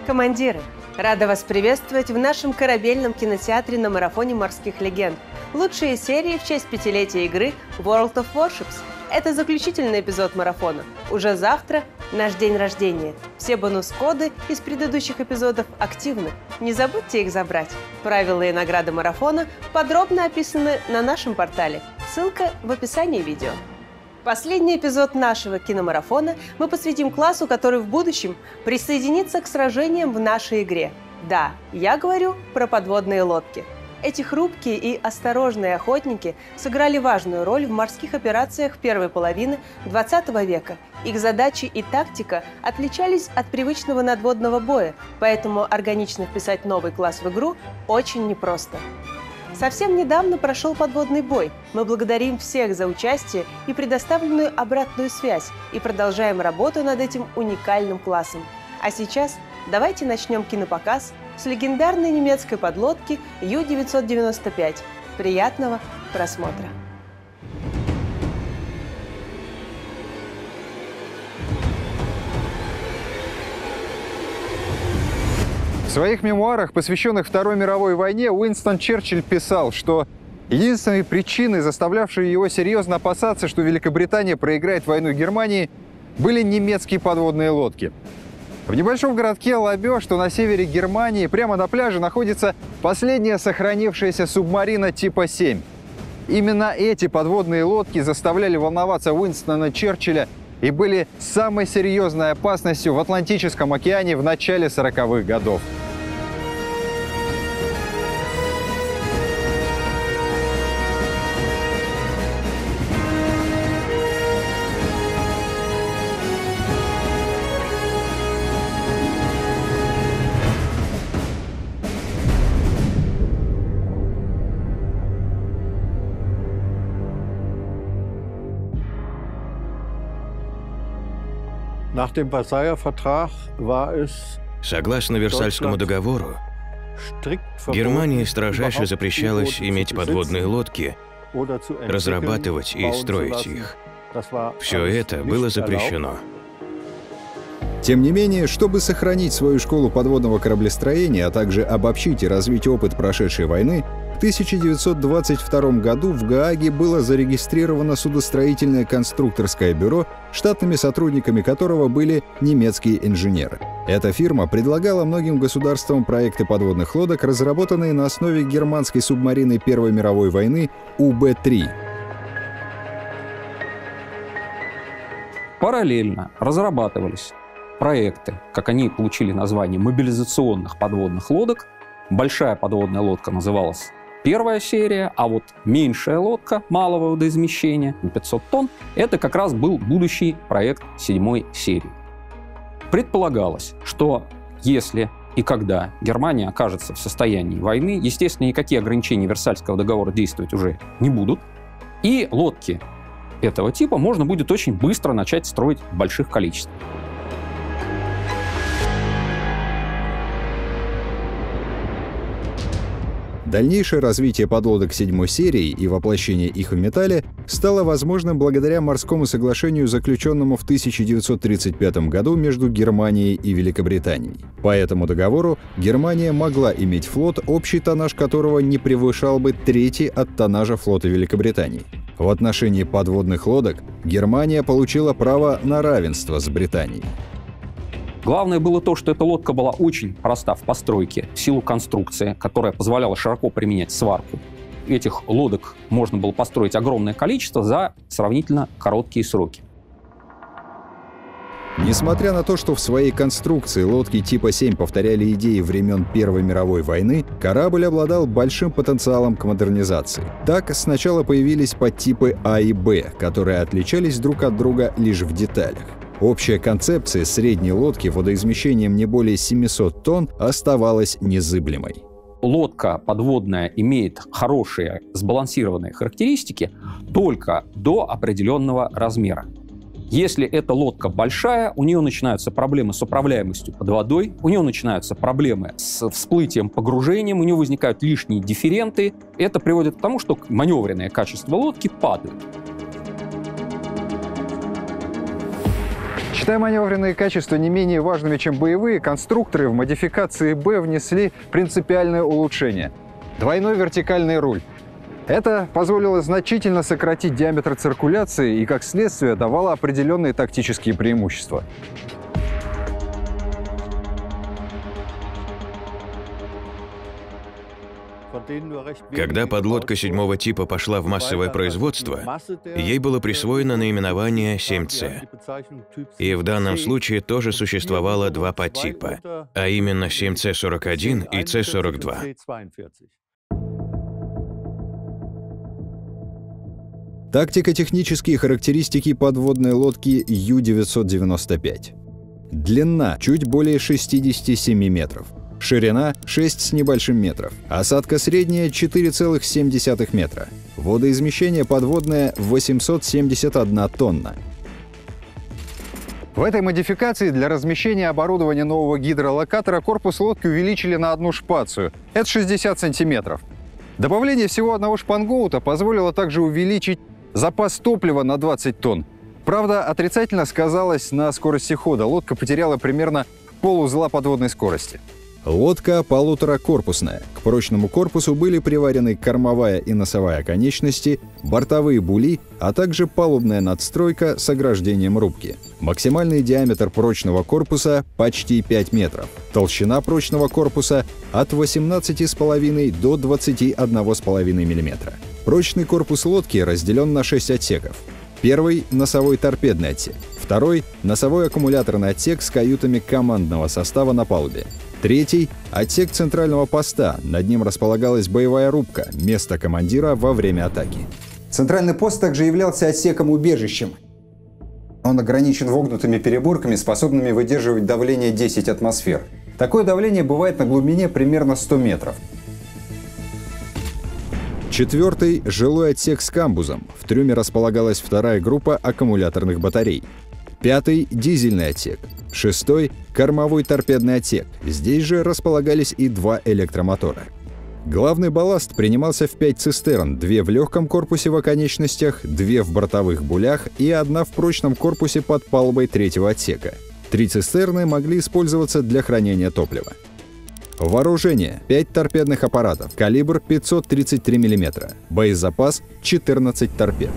Командиры, рада вас приветствовать в нашем корабельном кинотеатре на марафоне морских легенд. Лучшие серии в честь 5-летия игры World of Warships. Это заключительный эпизод марафона. Уже завтра наш день рождения. Все бонус-коды из предыдущих эпизодов активны. Не забудьте их забрать. Правила и награды марафона подробно описаны на нашем портале. Ссылка в описании видео. Последний эпизод нашего киномарафона мы посвятим классу, который в будущем присоединится к сражениям в нашей игре. Да, я говорю про подводные лодки. Эти хрупкие и осторожные охотники сыграли важную роль в морских операциях первой половины 20 века. Их задачи и тактика отличались от привычного надводного боя, поэтому органично вписать новый класс в игру очень непросто. Совсем недавно прошел подводный бой. Мы благодарим всех за участие и предоставленную обратную связь и продолжаем работу над этим уникальным классом. А сейчас давайте начнем кинопоказ с легендарной немецкой подлодки Ю-995. Приятного просмотра! В своих мемуарах, посвященных Второй мировой войне, Уинстон Черчилль писал, что единственной причиной, заставлявшей его серьезно опасаться, что Великобритания проиграет войну Германии, были немецкие подводные лодки. В небольшом городке Лабё, что на севере Германии, прямо на пляже находится последняя сохранившаяся субмарина типа 7. Именно эти подводные лодки заставляли волноваться Уинстона Черчилля и были самой серьезной опасностью в Атлантическом океане в начале 40-х годов. Согласно Версальскому договору, Германии строжайше запрещалось иметь подводные лодки, разрабатывать и строить их. Все это было запрещено. Тем не менее, чтобы сохранить свою школу подводного кораблестроения, а также обобщить и развить опыт прошедшей войны, в 1922 году в Гааге было зарегистрировано судостроительное конструкторское бюро, штатными сотрудниками которого были немецкие инженеры. Эта фирма предлагала многим государствам проекты подводных лодок, разработанные на основе германской субмарины Первой мировой войны УБ-3. Параллельно разрабатывались проекты, как они получили название мобилизационных подводных лодок. Большая подводная лодка называлась первая серия, а вот меньшая лодка малого водоизмещения, 500 тонн, это как раз был будущий проект 7 серии. Предполагалось, что если и когда Германия окажется в состоянии войны, естественно, никакие ограничения Версальского договора действовать уже не будут, и лодки этого типа можно будет очень быстро начать строить в больших количествах. Дальнейшее развитие подлодок 7 серии и воплощение их в металле стало возможным благодаря морскому соглашению, заключенному в 1935 году между Германией и Великобританией. По этому договору Германия могла иметь флот, общий тоннаж которого не превышал бы трети от тоннажа флота Великобритании. В отношении подводных лодок Германия получила право на равенство с Британией. Главное было то, что эта лодка была очень проста в постройке в силу конструкции, которая позволяла широко применять сварку. Этих лодок можно было построить огромное количество за сравнительно короткие сроки. Несмотря на то, что в своей конструкции лодки типа 7 повторяли идеи времен Первой мировой войны, корабль обладал большим потенциалом к модернизации. Так, сначала появились подтипы А и Б, которые отличались друг от друга лишь в деталях. Общая концепция средней лодки водоизмещением не более 700 тонн оставалась незыблемой. Лодка подводная имеет хорошие сбалансированные характеристики только до определенного размера. Если эта лодка большая, у нее начинаются проблемы с управляемостью под водой, у нее начинаются проблемы с всплытием, погружением, у нее возникают лишние дифференты. Это приводит к тому, что маневренное качество лодки падает. Считая маневренные качества не менее важными, чем боевые, конструкторы в модификации «Б» внесли принципиальное улучшение – двойной вертикальный руль. Это позволило значительно сократить диаметр циркуляции и, как следствие, давало определенные тактические преимущества. Когда подлодка 7-го типа пошла в массовое производство, ей было присвоено наименование 7C. И в данном случае тоже существовало два подтипа, а именно 7C41 и C42. Тактико-технические характеристики подводной лодки Ю-995. Длина – чуть более 67 метров. Ширина – 6 с небольшим метров. Осадка средняя – 4,7 метра. Водоизмещение подводное – 871 тонна. В этой модификации для размещения оборудования нового гидролокатора корпус лодки увеличили на одну шпацию. Это 60 сантиметров. Добавление всего одного шпангоута позволило также увеличить запас топлива на 20 тонн. Правда, отрицательно сказалось на скорости хода. Лодка потеряла примерно полузла подводной скорости. Лодка полуторакорпусная. К прочному корпусу были приварены кормовая и носовая конечности, бортовые були, а также палубная надстройка с ограждением рубки. Максимальный диаметр прочного корпуса – почти 5 метров. Толщина прочного корпуса – от 18,5 до 21,5 мм. Прочный корпус лодки разделен на 6 отсеков. Первый – носовой торпедный отсек. Второй – носовой аккумуляторный отсек с каютами командного состава на палубе. Третий – отсек центрального поста. Над ним располагалась боевая рубка, место командира во время атаки. Центральный пост также являлся отсеком-убежищем. Он ограничен вогнутыми переборками, способными выдерживать давление 10 атмосфер. Такое давление бывает на глубине примерно 100 метров. Четвертый – жилой отсек с камбузом. В трюме располагалась вторая группа аккумуляторных батарей. Пятый – дизельный отсек. Шестой – кормовой торпедный отсек. Здесь же располагались и два электромотора. Главный балласт принимался в 5 цистерн, 2 в легком корпусе в оконечностях, 2 в бортовых булях и 1 в прочном корпусе под палубой третьего отсека. 3 цистерны могли использоваться для хранения топлива. Вооружение – 5 торпедных аппаратов, калибр 533 мм, боезапас – 14 торпед.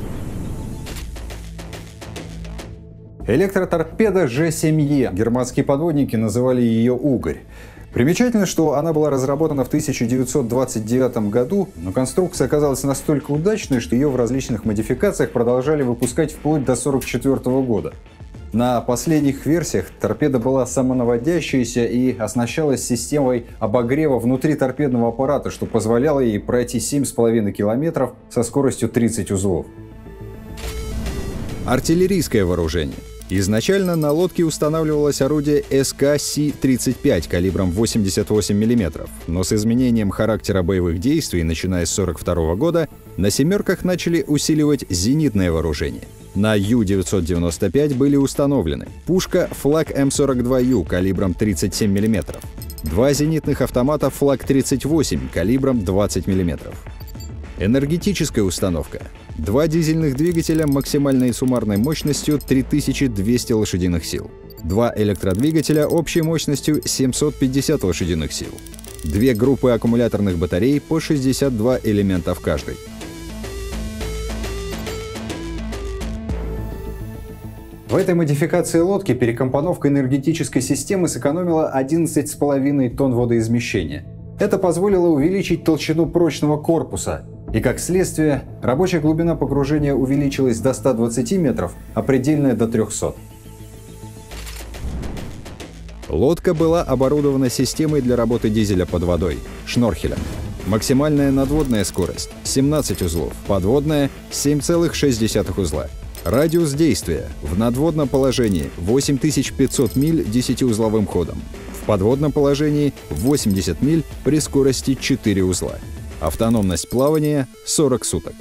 Электроторпеда Ж-7Е. Германские подводники называли ее «Угорь». Примечательно, что она была разработана в 1929 году, но конструкция оказалась настолько удачной, что ее в различных модификациях продолжали выпускать вплоть до 1944 года. На последних версиях торпеда была самонаводящаяся и оснащалась системой обогрева внутри торпедного аппарата, что позволяло ей пройти 7,5 километров со скоростью 30 узлов. Артиллерийское вооружение. Изначально на лодке устанавливалось орудие СК-Си-35 калибром 88 мм, но с изменением характера боевых действий, начиная с 1942 года, на «семерках» начали усиливать зенитное вооружение. На Ю-995 были установлены пушка «Флаг М42Ю» калибром 37 мм, 2 зенитных автомата «Флаг 38» калибром 20 мм. Энергетическая установка. 2 дизельных двигателя максимальной суммарной мощностью 3200 лошадиных сил. 2 электродвигателя общей мощностью 750 лошадиных сил. 2 группы аккумуляторных батарей по 62 элемента в каждой. В этой модификации лодки перекомпоновка энергетической системы сэкономила 11,5 тонн водоизмещения. Это позволило увеличить толщину прочного корпуса. И, как следствие, рабочая глубина погружения увеличилась до 120 метров, а предельная до 300. Лодка была оборудована системой для работы дизеля под водой – шнорхелем. Максимальная надводная скорость – 17 узлов, подводная – 7,6 узла. Радиус действия в надводном положении – 8500 миль 10-узловым ходом. В подводном положении – 80 миль при скорости 4 узла. Автономность плавания – 40 суток.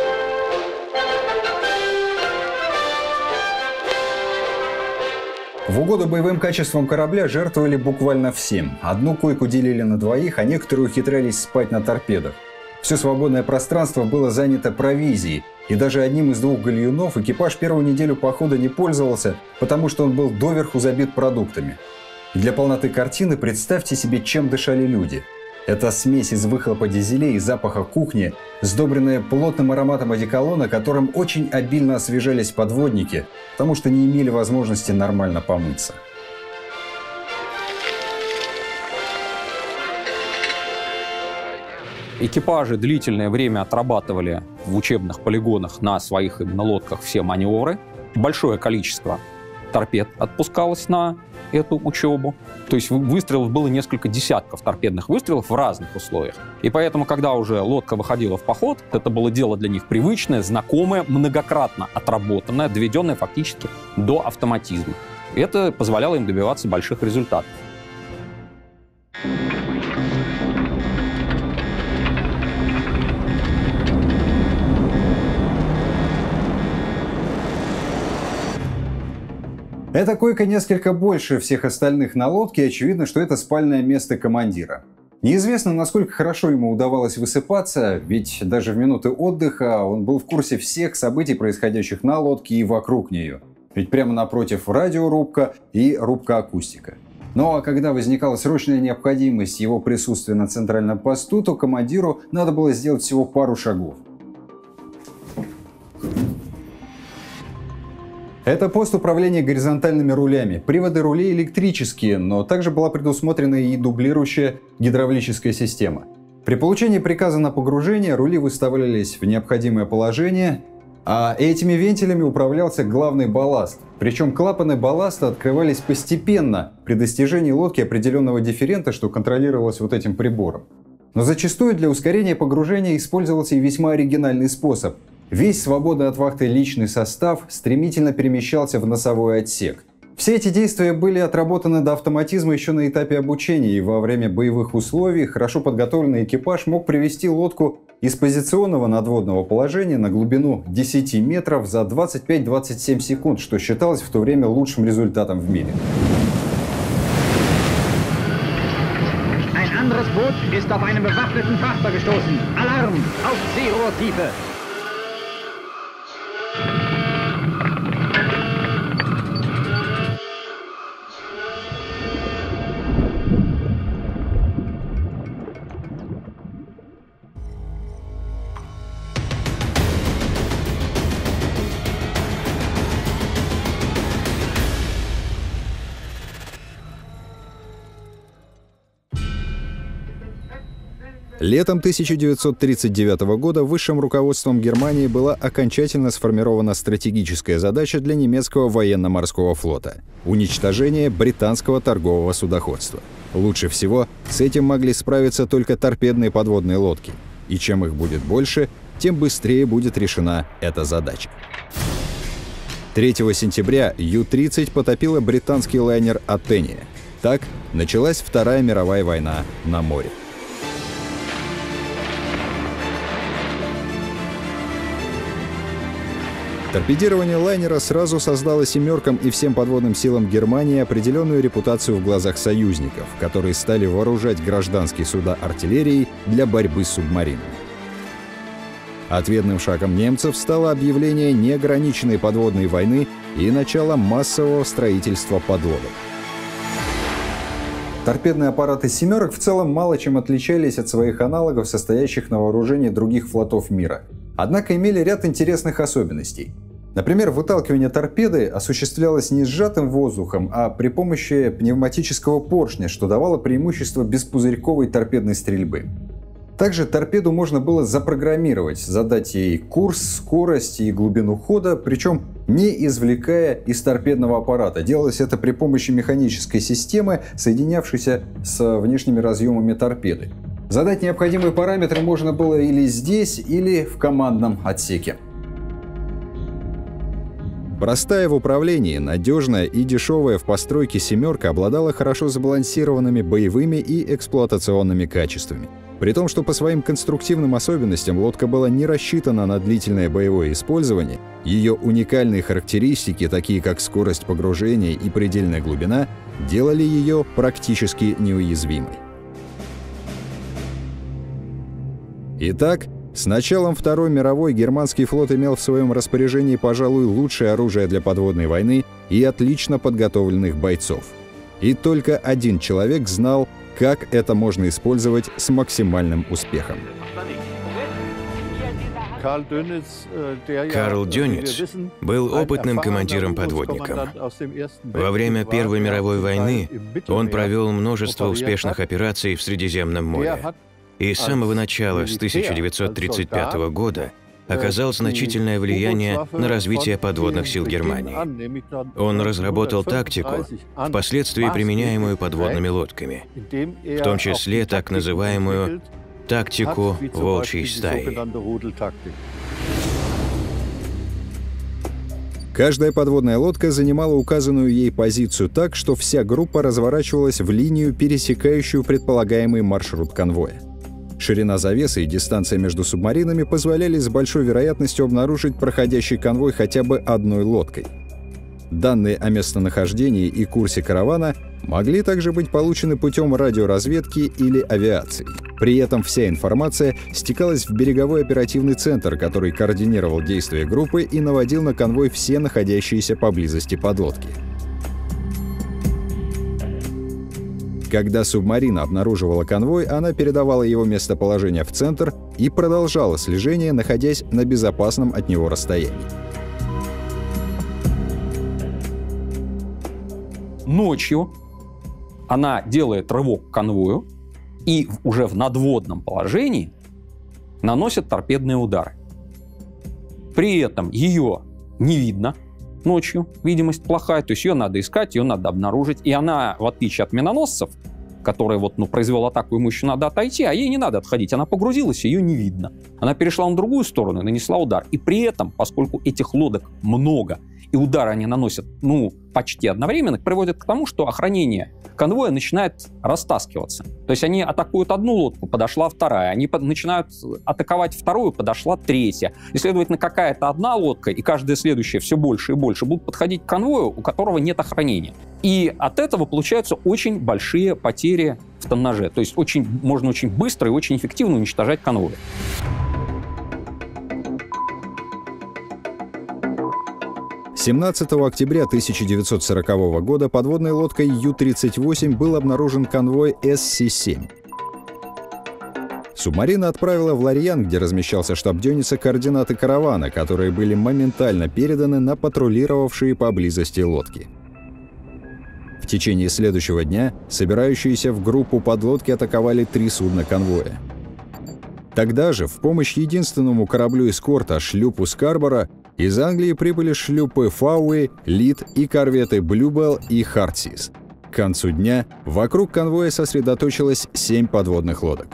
В В угоду боевым качествам корабля жертвовали буквально всем. Одну койку делили на двоих, а некоторые ухитрялись спать на торпедах. Все свободное пространство было занято провизией, и даже одним из 2 гальюнов экипаж первую неделю похода не пользовался, потому что он был доверху забит продуктами. И для полноты картины представьте себе, чем дышали люди. Это смесь из выхлопа дизелей и запаха кухни, сдобренная плотным ароматом одеколона, которым очень обильно освежались подводники, потому что не имели возможности нормально помыться. Экипажи длительное время отрабатывали в учебных полигонах на своих именно лодках все маневры. Большое количество торпед отпускалось на эту учебу. То есть выстрелов было несколько десятков торпедных выстрелов в разных условиях. И поэтому, когда уже лодка выходила в поход, это было дело для них привычное, знакомое, многократно отработанное, доведенное фактически до автоматизма. И это позволяло им добиваться больших результатов. Эта койка несколько больше всех остальных на лодке, и очевидно, что это спальное место командира. Неизвестно, насколько хорошо ему удавалось высыпаться, ведь даже в минуты отдыха он был в курсе всех событий, происходящих на лодке и вокруг нее. Ведь прямо напротив радиорубка и рубка акустика. Ну а когда возникала срочная необходимость его присутствия на центральном посту, то командиру надо было сделать всего пару шагов. Это пост управления горизонтальными рулями. Приводы рулей электрические, но также была предусмотрена и дублирующая гидравлическая система. При получении приказа на погружение рули выставлялись в необходимое положение, а этими вентилями управлялся главный балласт. Причем клапаны балласта открывались постепенно при достижении лодки определенного дифферента, что контролировалось вот этим прибором. Но зачастую для ускорения погружения использовался и весьма оригинальный способ. Весь свободный от вахты личный состав стремительно перемещался в носовой отсек. Все эти действия были отработаны до автоматизма еще на этапе обучения, и во время боевых условий хорошо подготовленный экипаж мог привести лодку из позиционного надводного положения на глубину 10 метров за 25-27 секунд, что считалось в то время лучшим результатом в мире. Ein anderes Boot ist auf einen bewaffneten Frachter gestoßen. Alarm! Auf Seerohrtiefe! Летом 1939 года высшим руководством Германии была окончательно сформирована стратегическая задача для немецкого военно-морского флота – уничтожение британского торгового судоходства. Лучше всего с этим могли справиться только торпедные подводные лодки. И чем их будет больше, тем быстрее будет решена эта задача. 3 сентября Ю-30 потопила британский лайнер «Атения». Так началась Вторая мировая война на море. Торпедирование лайнера сразу создало «семеркам» и всем подводным силам Германии определенную репутацию в глазах союзников, которые стали вооружать гражданские суда артиллерией для борьбы с субмаринами. Ответным шагом немцев стало объявление неограниченной подводной войны и начало массового строительства подлодок. Торпедные аппараты «семерок» в целом мало чем отличались от своих аналогов, состоящих на вооружении других флотов мира. Однако имели ряд интересных особенностей. Например, выталкивание торпеды осуществлялось не сжатым воздухом, а при помощи пневматического поршня, что давало преимущество беспузырьковой торпедной стрельбы. Также торпеду можно было запрограммировать, задать ей курс, скорость и глубину хода, причем не извлекая из торпедного аппарата. Делалось это при помощи механической системы, соединявшейся с внешними разъемами торпеды. Задать необходимые параметры можно было или здесь, или в командном отсеке. Простая в управлении, надежная и дешевая в постройке «семерка» обладала хорошо сбалансированными боевыми и эксплуатационными качествами. При том, что по своим конструктивным особенностям лодка была не рассчитана на длительное боевое использование, ее уникальные характеристики, такие как скорость погружения и предельная глубина, делали ее практически неуязвимой. Итак, с началом Второй мировой германский флот имел в своем распоряжении, пожалуй, лучшее оружие для подводной войны и отлично подготовленных бойцов. И только один человек знал, как это можно использовать с максимальным успехом. Карл Дёниц был опытным командиром-подводником. Во время Первой мировой войны он провел множество успешных операций в Средиземном море. И с самого начала, с 1935 года, оказал значительное влияние на развитие подводных сил Германии. Он разработал тактику, впоследствии применяемую подводными лодками, в том числе так называемую тактику волчьей стаи. Каждая подводная лодка занимала указанную ей позицию так, что вся группа разворачивалась в линию, пересекающую предполагаемый маршрут конвоя. Ширина завесы и дистанция между субмаринами позволяли с большой вероятностью обнаружить проходящий конвой хотя бы одной лодкой. Данные о местонахождении и курсе каравана могли также быть получены путем радиоразведки или авиации. При этом вся информация стекалась в береговой оперативный центр, который координировал действия группы и наводил на конвой все находящиеся поблизости подлодки. Когда субмарина обнаруживала конвой, она передавала его местоположение в центр и продолжала слежение, находясь на безопасном от него расстоянии. Ночью она делает рывок к конвою и уже в надводном положении наносит торпедные удары. При этом ее не видно ночью, видимость плохая, то есть ее надо искать, ее надо обнаружить. И она, в отличие от миноносцев, который произвел атаку, ему еще надо отойти, а ей не надо отходить. Она погрузилась, ее не видно. Она перешла на другую сторону и нанесла удар. И при этом, поскольку этих лодок много, и удары они наносят, почти одновременно, приводит к тому, что охранение конвоя начинает растаскиваться. То есть они атакуют одну лодку, подошла вторая. Они начинают атаковать вторую, подошла третья. И, следовательно, какая-то одна лодка и каждая следующая все больше и больше будут подходить к конвою, у которого нет охранения. И от этого получаются очень большие потери в тоннаже. То есть можно очень быстро и очень эффективно уничтожать конвой. — 17 октября 1940 года подводной лодкой Ю-38 был обнаружен конвой СС-7. Субмарина отправила в Ларьян, где размещался штаб Дёница, координаты каравана, которые были моментально переданы на патрулировавшие поблизости лодки. В течение следующего дня собирающиеся в группу подлодки атаковали 3 судна конвоя. Тогда же в помощь единственному кораблю эскорта, шлюпу «Скарборо», из Англии прибыли шлюпы «Фауи», «Лид» и корветы «Блюбелл» и «Хартсис». К концу дня вокруг конвоя сосредоточилось 7 подводных лодок.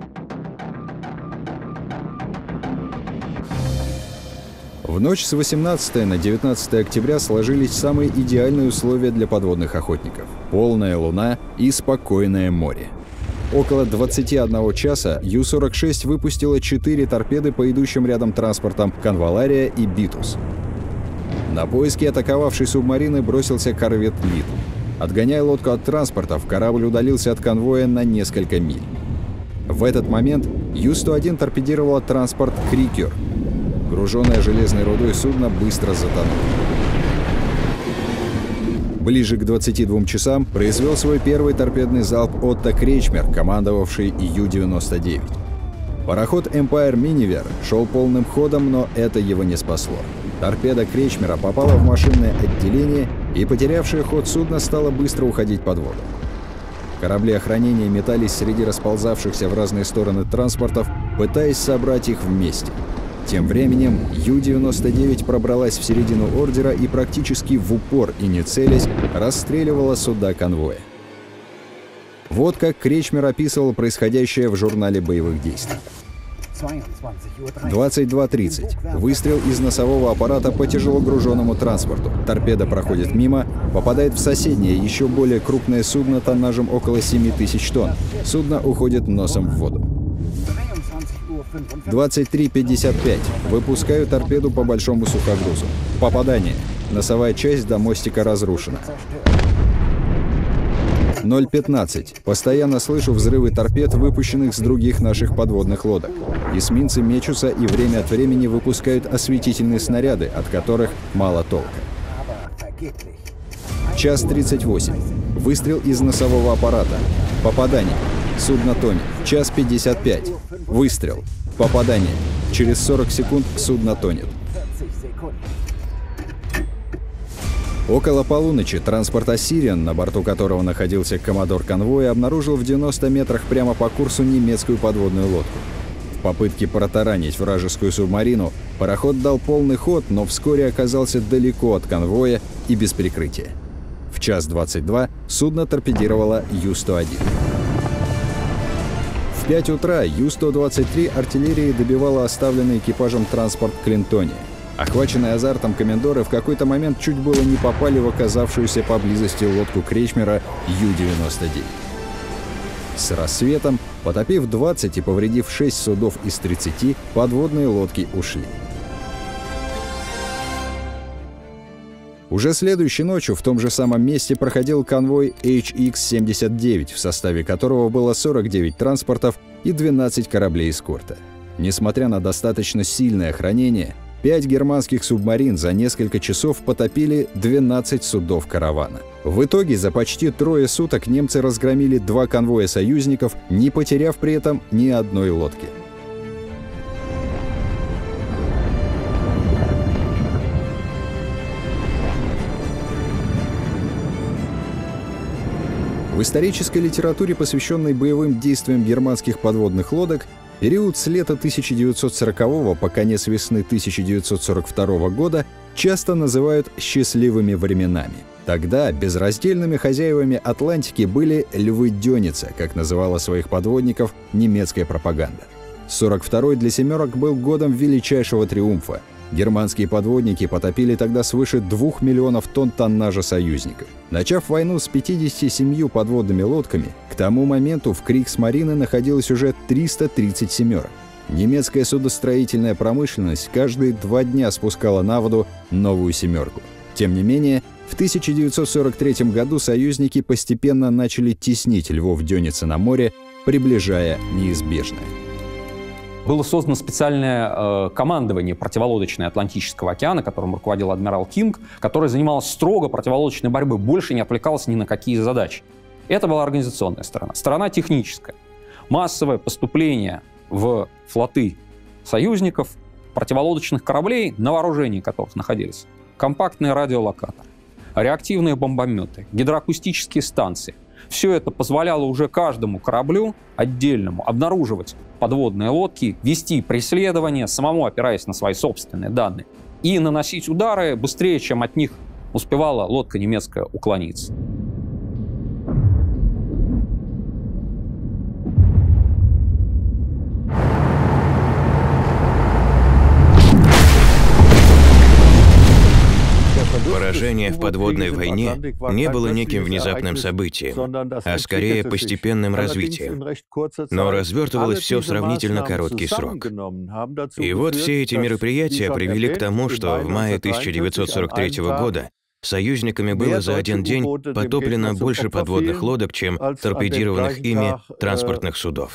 В ночь с 18 на 19 октября сложились самые идеальные условия для подводных охотников – полная луна и спокойное море. Около 21 часа Ю-46 выпустила 4 торпеды по идущим рядом транспортам «Конвалария» и «Битус». На поиски атаковавшей субмарины бросился корвет «Лид». Отгоняя лодку от транспортов, корабль удалился от конвоя на несколько миль. В этот момент Ю-101 торпедировала транспорт «Крикер». Груженное железной рудой судно быстро затонуло. Ближе к 22 часам произвел свой первый торпедный залп Отто Кречмер, командовавший Ю-99. Пароход Empire Miniver шел полным ходом, но это его не спасло. Торпеда Кречмера попала в машинное отделение, и потерявшее ход судно стало быстро уходить под воду. Корабли охранения метались среди расползавшихся в разные стороны транспортов, пытаясь собрать их вместе. Тем временем Ю-99 пробралась в середину ордера и практически в упор и не целясь расстреливала суда конвоя. Вот как Кречмер описывал происходящее в журнале боевых действий. 22:30. Выстрел из носового аппарата по тяжелогруженному транспорту. Торпеда проходит мимо, попадает в соседнее, еще более крупное судно тоннажем около 7000 тонн. Судно уходит носом в воду. 23:55. Выпускаю торпеду по большому сухогрузу. Попадание. Носовая часть до мостика разрушена. 0:15. Постоянно слышу взрывы торпед, выпущенных с других наших подводных лодок. Эсминцы мечутся и время от времени выпускают осветительные снаряды, от которых мало толка. 1:38. Выстрел из носового аппарата. Попадание. Судно тонет. 1:55. Выстрел. Попадание. Через 40 секунд судно тонет. Около полуночи транспорт «Ассириан», на борту которого находился коммодор конвоя, обнаружил в 90 метрах прямо по курсу немецкую подводную лодку. В попытке протаранить вражескую субмарину пароход дал полный ход, но вскоре оказался далеко от конвоя и без прикрытия. В 1:22 судно торпедировало Ю-101. В 5 утра Ю-123 артиллерии добивала оставленный экипажем транспорт «Клинтония». Охваченные азартом комендоры в какой-то момент чуть было не попали в оказавшуюся поблизости лодку Кречмера Ю-99. С рассветом, потопив 20 и повредив 6 судов из 30, подводные лодки ушли. Уже следующей ночью в том же самом месте проходил конвой HX-79, в составе которого было 49 транспортов и 12 кораблей эскорта. Несмотря на достаточно сильное охранение, 5 германских субмарин за несколько часов потопили 12 судов каравана. В итоге за почти 3 суток немцы разгромили 2 конвоя союзников, не потеряв при этом ни одной лодки. В исторической литературе, посвященной боевым действиям германских подводных лодок, период с лета 1940 по конец весны 1942 года часто называют «счастливыми временами». Тогда безраздельными хозяевами Атлантики были львы Дёница, как называла своих подводников немецкая пропаганда. 42-й для «семерок» был годом величайшего триумфа. Германские подводники потопили тогда свыше 2 миллионов тонн тоннажа союзников. Начав войну с 57 подводными лодками, к тому моменту в Кригсмарине находилось уже 330 «семерок». Немецкая судостроительная промышленность каждые 2 дня спускала на воду новую «семерку». Тем не менее, в 1943 году союзники постепенно начали теснить львов Дёница на море, приближая неизбежное. Было создано специальное командование противолодочное Атлантического океана, которым руководил адмирал Кинг, которое занималось строго противолодочной борьбой, больше не отвлекалось ни на какие задачи. Это была организационная сторона. Сторона техническая. Массовое поступление в флоты союзников противолодочных кораблей, на вооружении которых находились компактные радиолокаторы, реактивные бомбометы, гидроакустические станции. Все это позволяло уже каждому кораблю отдельному обнаруживать подводные лодки, вести преследование, самому опираясь на свои собственные данные, и наносить удары быстрее, чем от них успевала лодка немецкая уклониться. Поражение в подводной войне не было неким внезапным событием, а скорее постепенным развитием. Но развертывалось все в сравнительно короткий срок. И вот все эти мероприятия привели к тому, что в мае 1943 года союзниками было за один день потоплено больше подводных лодок, чем торпедированных ими транспортных судов.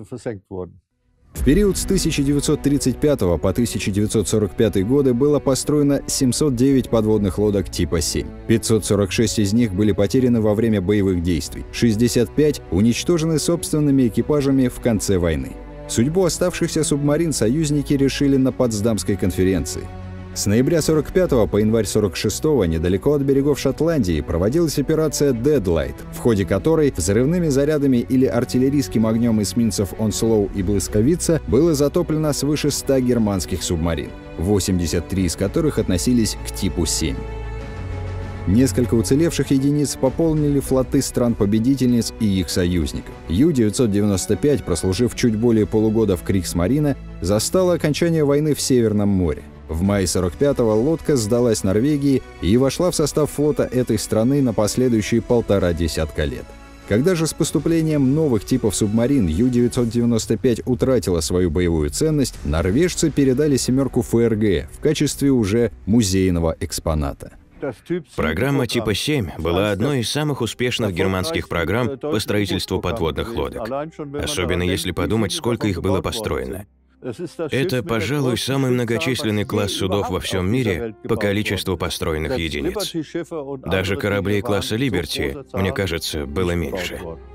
В период с 1935 по 1945 годы было построено 709 подводных лодок типа 7. 546 из них были потеряны во время боевых действий, 65 уничтожены собственными экипажами в конце войны. Судьбу оставшихся субмарин союзники решили на Потсдамской конференции. С ноября 45 по январь 46 недалеко от берегов Шотландии проводилась операция «Дедлайт», в ходе которой взрывными зарядами или артиллерийским огнем эсминцев «Онслоу» и «Блысковица» было затоплено свыше 100 германских субмарин, 83 из которых относились к типу 7. Несколько уцелевших единиц пополнили флоты стран-победительниц и их союзников. Ю-995, прослужив чуть более полугода в Кригсмарине, застала окончание войны в Северном море. В мае 45-го лодка сдалась Норвегии и вошла в состав флота этой страны на последующие 1,5 десятка лет. Когда же с поступлением новых типов субмарин Ю-995 утратила свою боевую ценность, норвежцы передали «семерку» ФРГ в качестве уже музейного экспоната. Программа типа 7 была одной из самых успешных германских программ по строительству подводных лодок. Особенно если подумать, сколько их было построено. Это, пожалуй, самый многочисленный класс судов во всем мире по количеству построенных единиц. Даже кораблей класса «Либерти», мне кажется, было меньше.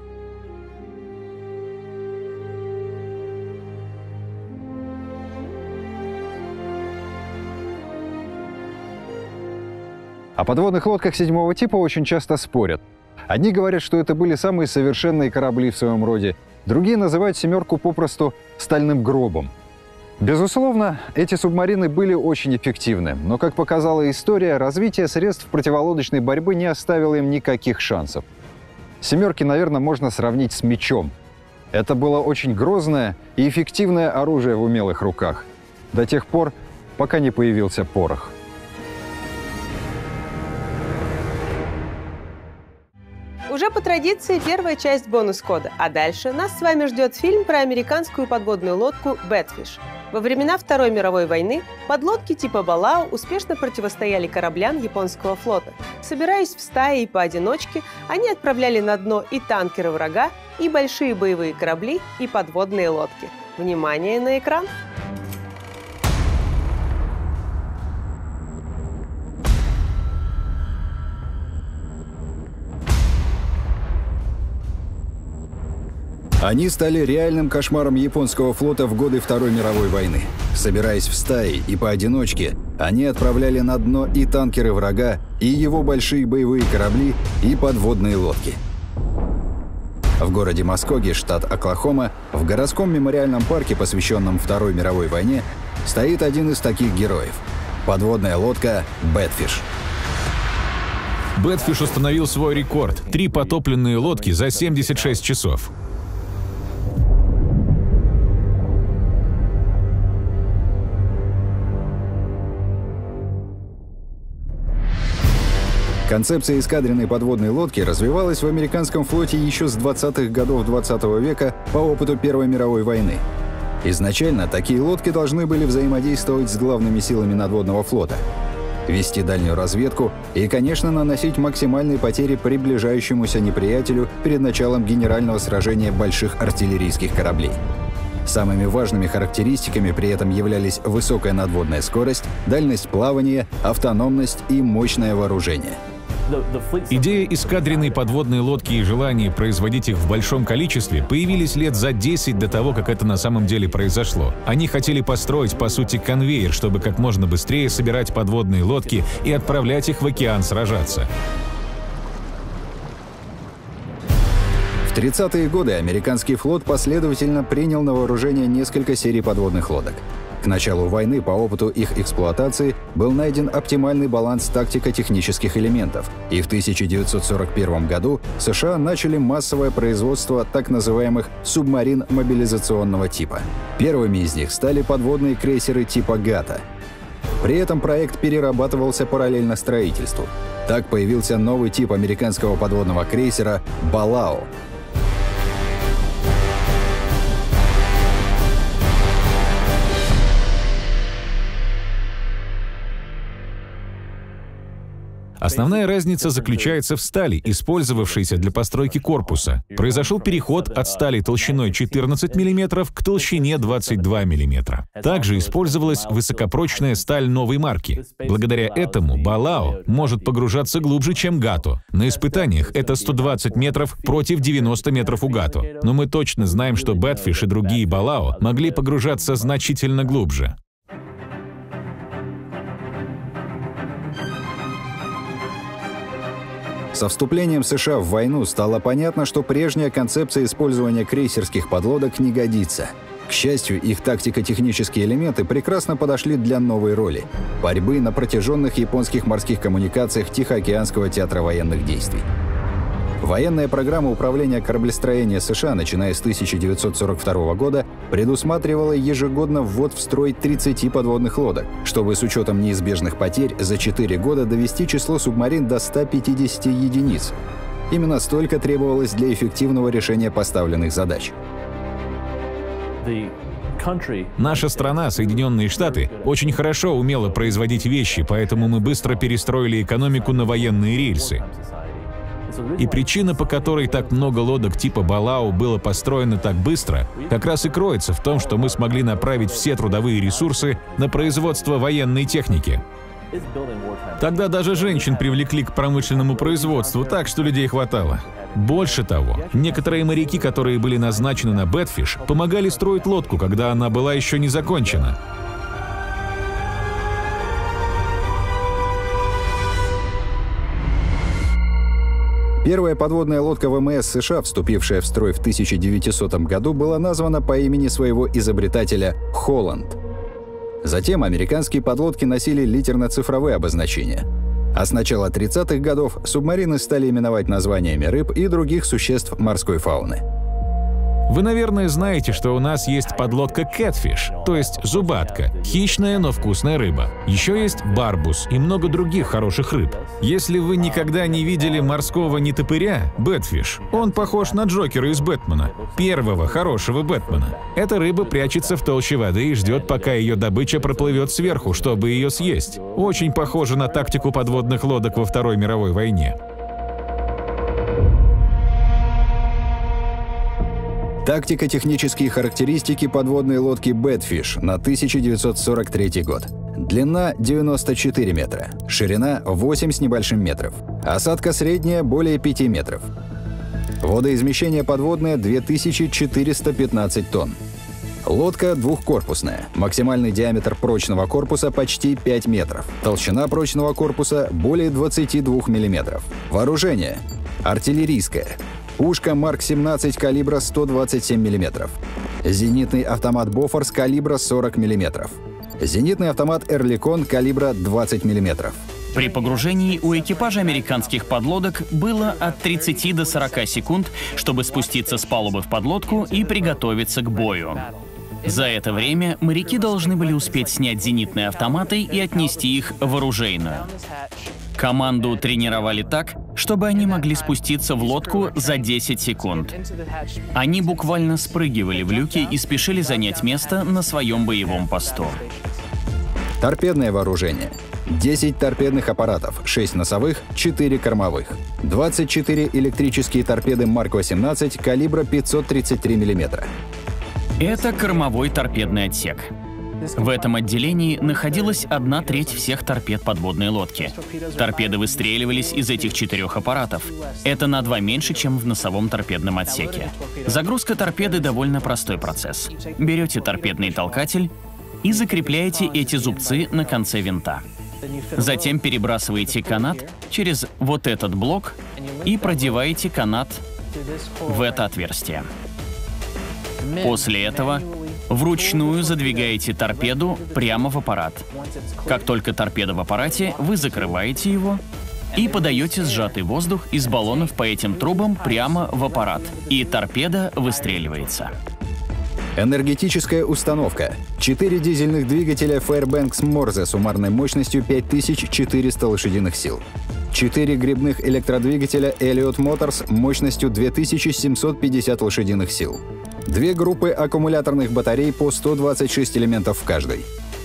О подводных лодках 7-го типа очень часто спорят. Одни говорят, что это были самые совершенные корабли в своем роде, другие называют «семерку» попросту «стальным гробом». Безусловно, эти субмарины были очень эффективны, но, как показала история, развитие средств противолодочной борьбы не оставило им никаких шансов. «Семерки», наверное, можно сравнить с мечом. Это было очень грозное и эффективное оружие в умелых руках. До тех пор, пока не появился порох. Уже по традиции первая часть бонус-кода, а дальше нас с вами ждет фильм про американскую подводную лодку «Бэтфиш». Во времена Второй мировой войны подлодки типа «Балао» успешно противостояли кораблям японского флота. Собираясь в стаи и поодиночке, они отправляли на дно и танкеры врага, и большие боевые корабли, и подводные лодки. Внимание на экран! Они стали реальным кошмаром японского флота в годы Второй мировой войны. Собираясь в стаи и поодиночке, они отправляли на дно и танкеры врага, и его большие боевые корабли, и подводные лодки. В городе Маскоги, штат Оклахома, в городском мемориальном парке, посвященном Второй мировой войне, стоит один из таких героев – подводная лодка «Бэтфиш». «Бэтфиш» установил свой рекорд – 3 потопленные лодки за 76 часов. Концепция эскадренной подводной лодки развивалась в американском флоте еще с 20-х годов 20 века по опыту Первой мировой войны. Изначально такие лодки должны были взаимодействовать с главными силами надводного флота, вести дальнюю разведку и, конечно, наносить максимальные потери приближающемуся неприятелю перед началом генерального сражения больших артиллерийских кораблей. Самыми важными характеристиками при этом являлись высокая надводная скорость, дальность плавания, автономность и мощное вооружение. Идея эскадренной подводной лодки и желание производить их в большом количестве появились лет за 10 до того, как это на самом деле произошло. Они хотели построить, по сути, конвейер, чтобы как можно быстрее собирать подводные лодки и отправлять их в океан сражаться. В 30-е годы американский флот последовательно принял на вооружение несколько серий подводных лодок. К началу войны по опыту их эксплуатации был найден оптимальный баланс тактико-технических элементов, и в 1941 году США начали массовое производство так называемых субмарин мобилизационного типа. Первыми из них стали подводные крейсеры типа «Гата». При этом проект перерабатывался параллельно строительству. Так появился новый тип американского подводного крейсера «Балао». Основная разница заключается в стали, использовавшейся для постройки корпуса. Произошел переход от стали толщиной 14 мм к толщине 22 мм. Также использовалась высокопрочная сталь новой марки. Благодаря этому «Балао» может погружаться глубже, чем «Гато». На испытаниях это 120 метров против 90 метров у «Гато». Но мы точно знаем, что «Бэтфиш» и другие «Балао» могли погружаться значительно глубже. Со вступлением США в войну стало понятно, что прежняя концепция использования крейсерских подлодок не годится. К счастью, их тактико-технические элементы прекрасно подошли для новой роли – борьбы на протяженных японских морских коммуникациях Тихоокеанского театра военных действий. Военная программа управления кораблестроения США, начиная с 1942 года, предусматривала ежегодно ввод в строй 30 подводных лодок, чтобы с учетом неизбежных потерь за 4 года довести число субмарин до 150 единиц. Именно столько требовалось для эффективного решения поставленных задач. Наша страна, Соединенные Штаты, очень хорошо умела производить вещи, поэтому мы быстро перестроили экономику на военные рельсы. И причина, по которой так много лодок типа Балау было построено так быстро, как раз и кроется в том, что мы смогли направить все трудовые ресурсы на производство военной техники. Тогда даже женщин привлекли к промышленному производству так, что людей хватало. Больше того, некоторые моряки, которые были назначены на Бэтфиш, помогали строить лодку, когда она была еще не закончена. Первая подводная лодка ВМС США, вступившая в строй в 1900 году, была названа по имени своего изобретателя Холланд. Затем американские подлодки носили литерно-цифровые обозначения. А с начала 30-х годов субмарины стали именовать названиями рыб и других существ морской фауны. Вы, наверное, знаете, что у нас есть подлодка Catfish, то есть зубатка, хищная, но вкусная рыба. Еще есть барбус и много других хороших рыб. Если вы никогда не видели морского нетопыря, Бэтфиш, он похож на Джокера из Бэтмена, первого хорошего Бэтмена. Эта рыба прячется в толще воды и ждет, пока ее добыча проплывет сверху, чтобы ее съесть. Очень похоже на тактику подводных лодок во Второй мировой войне. Тактико-технические характеристики подводной лодки Бэтфиш на 1943 год. Длина 94 метра, ширина 8 с небольшим метров, осадка средняя более 5 метров. Водоизмещение подводное 2415 тонн. Лодка двухкорпусная, максимальный диаметр прочного корпуса почти 5 метров, толщина прочного корпуса более 22 миллиметров. Вооружение артиллерийское. Пушка Марк-17 калибра 127 мм. Зенитный автомат Бофорс калибра 40 мм. Зенитный автомат Эрликон калибра 20 мм. При погружении у экипажа американских подлодок было от 30 до 40 секунд, чтобы спуститься с палубы в подлодку и приготовиться к бою. За это время моряки должны были успеть снять зенитные автоматы и отнести их в оружейную. Команду тренировали так, чтобы они могли спуститься в лодку за 10 секунд. Они буквально спрыгивали в люки и спешили занять место на своем боевом посту. Торпедное вооружение. 10 торпедных аппаратов, 6 носовых, 4 кормовых. 24 электрические торпеды Марк-18 калибра 533 мм. Это кормовой торпедный отсек. В этом отделении находилась 1/3 всех торпед подводной лодки. Торпеды выстреливались из этих 4 аппаратов. Это на 2 меньше, чем в носовом торпедном отсеке. Загрузка торпеды довольно простой процесс. Берете торпедный толкатель и закрепляете эти зубцы на конце винта. Затем перебрасываете канат через вот этот блок и продеваете канат в это отверстие. После этого вручную задвигаете торпеду прямо в аппарат. Как только торпеда в аппарате, вы закрываете его и подаете сжатый воздух из баллонов по этим трубам прямо в аппарат, и торпеда выстреливается. Энергетическая установка. 4 дизельных двигателя Fairbanks Morse суммарной мощностью 5400 лошадиных сил. 4 гребных электродвигателя Elliott Motors мощностью 2750 лошадиных сил. 2 группы аккумуляторных батарей по 126 элементов в каждой.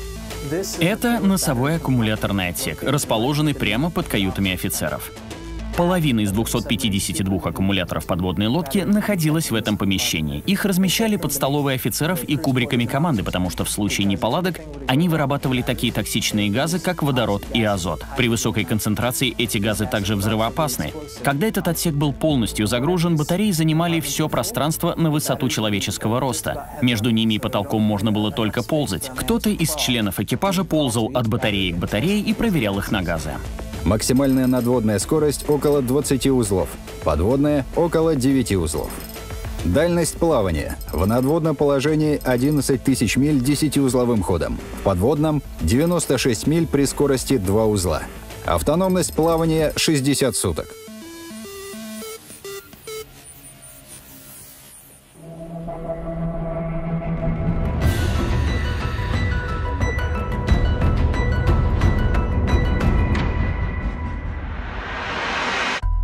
Это носовой аккумуляторный отсек, расположенный прямо под каютами офицеров. Половина из 252 аккумуляторов подводной лодки находилась в этом помещении. Их размещали под столовой офицеров и кубриками команды, потому что в случае неполадок они вырабатывали такие токсичные газы, как водород и азот. При высокой концентрации эти газы также взрывоопасны. Когда этот отсек был полностью загружен, батареи занимали все пространство на высоту человеческого роста. Между ними и потолком можно было только ползать. Кто-то из членов экипажа ползал от батареи к батарее и проверял их на газы. Максимальная надводная скорость около 20 узлов, подводная около 9 узлов. Дальность плавания. В надводном положении 11 тысяч миль 10-узловым ходом, в подводном 96 миль при скорости 2 узла. Автономность плавания 60 суток.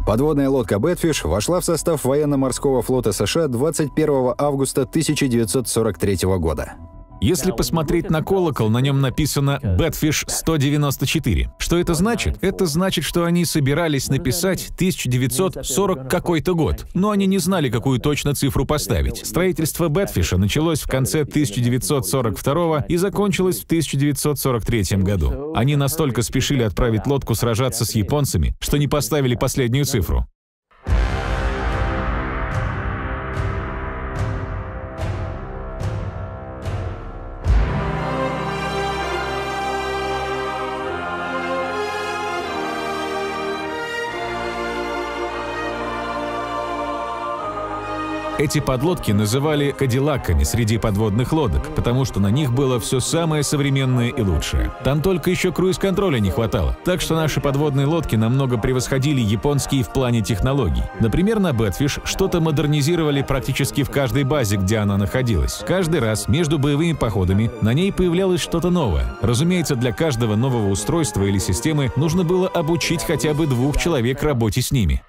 Подводная лодка «Бэтфиш» вошла в состав военно-морского флота США 21 августа 1943 года. Если посмотреть на колокол, на нем написано «Бэтфиш 194». Что это значит? Это значит, что они собирались написать 1940 какой-то год, но они не знали, какую точно цифру поставить. Строительство Бэтфиша началось в конце 1942 и закончилось в 1943 году. Они настолько спешили отправить лодку сражаться с японцами, что не поставили последнюю цифру. Эти подлодки называли «кадиллаками» среди подводных лодок, потому что на них было все самое современное и лучшее. Там только еще круиз-контроля не хватало, так что наши подводные лодки намного превосходили японские в плане технологий. Например, на Бэтфиш что-то модернизировали практически в каждой базе, где она находилась. Каждый раз между боевыми походами на ней появлялось что-то новое. Разумеется, для каждого нового устройства или системы нужно было обучить хотя бы 2 человек работе с ними.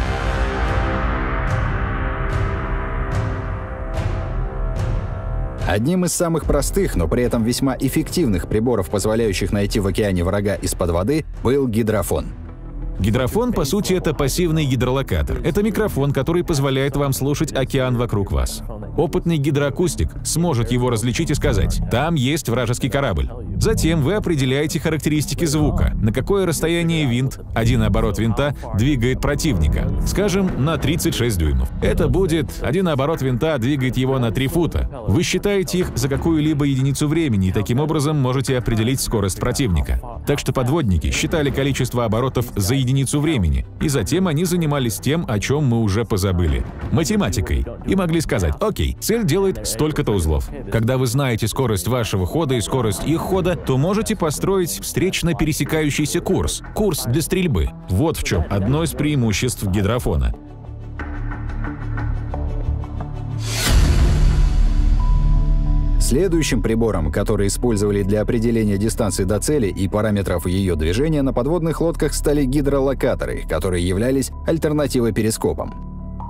Одним из самых простых, но при этом весьма эффективных приборов, позволяющих найти в океане врага из-под воды, был гидрофон. Гидрофон, по сути, это пассивный гидролокатор. Это микрофон, который позволяет вам слушать океан вокруг вас. Опытный гидроакустик сможет его различить и сказать: «Там есть вражеский корабль». Затем вы определяете характеристики звука, на какое расстояние винт, один оборот винта, двигает противника. Скажем, на 36 дюймов. Это будет один оборот винта двигает его на 3 фута. Вы считаете их за какую-либо единицу времени и таким образом можете определить скорость противника. Так что подводники считали количество оборотов за единицу времени, и затем они занимались тем, о чем мы уже позабыли — математикой. И могли сказать: «Окей, цель делает столько-то узлов». Когда вы знаете скорость вашего хода и скорость их хода, то можете построить встречно пересекающийся курс для стрельбы. Вот в чем одно из преимуществ гидрофона. Следующим прибором, который использовали для определения дистанции до цели и параметров ее движения на подводных лодках, стали гидролокаторы, которые являлись альтернативой перископам.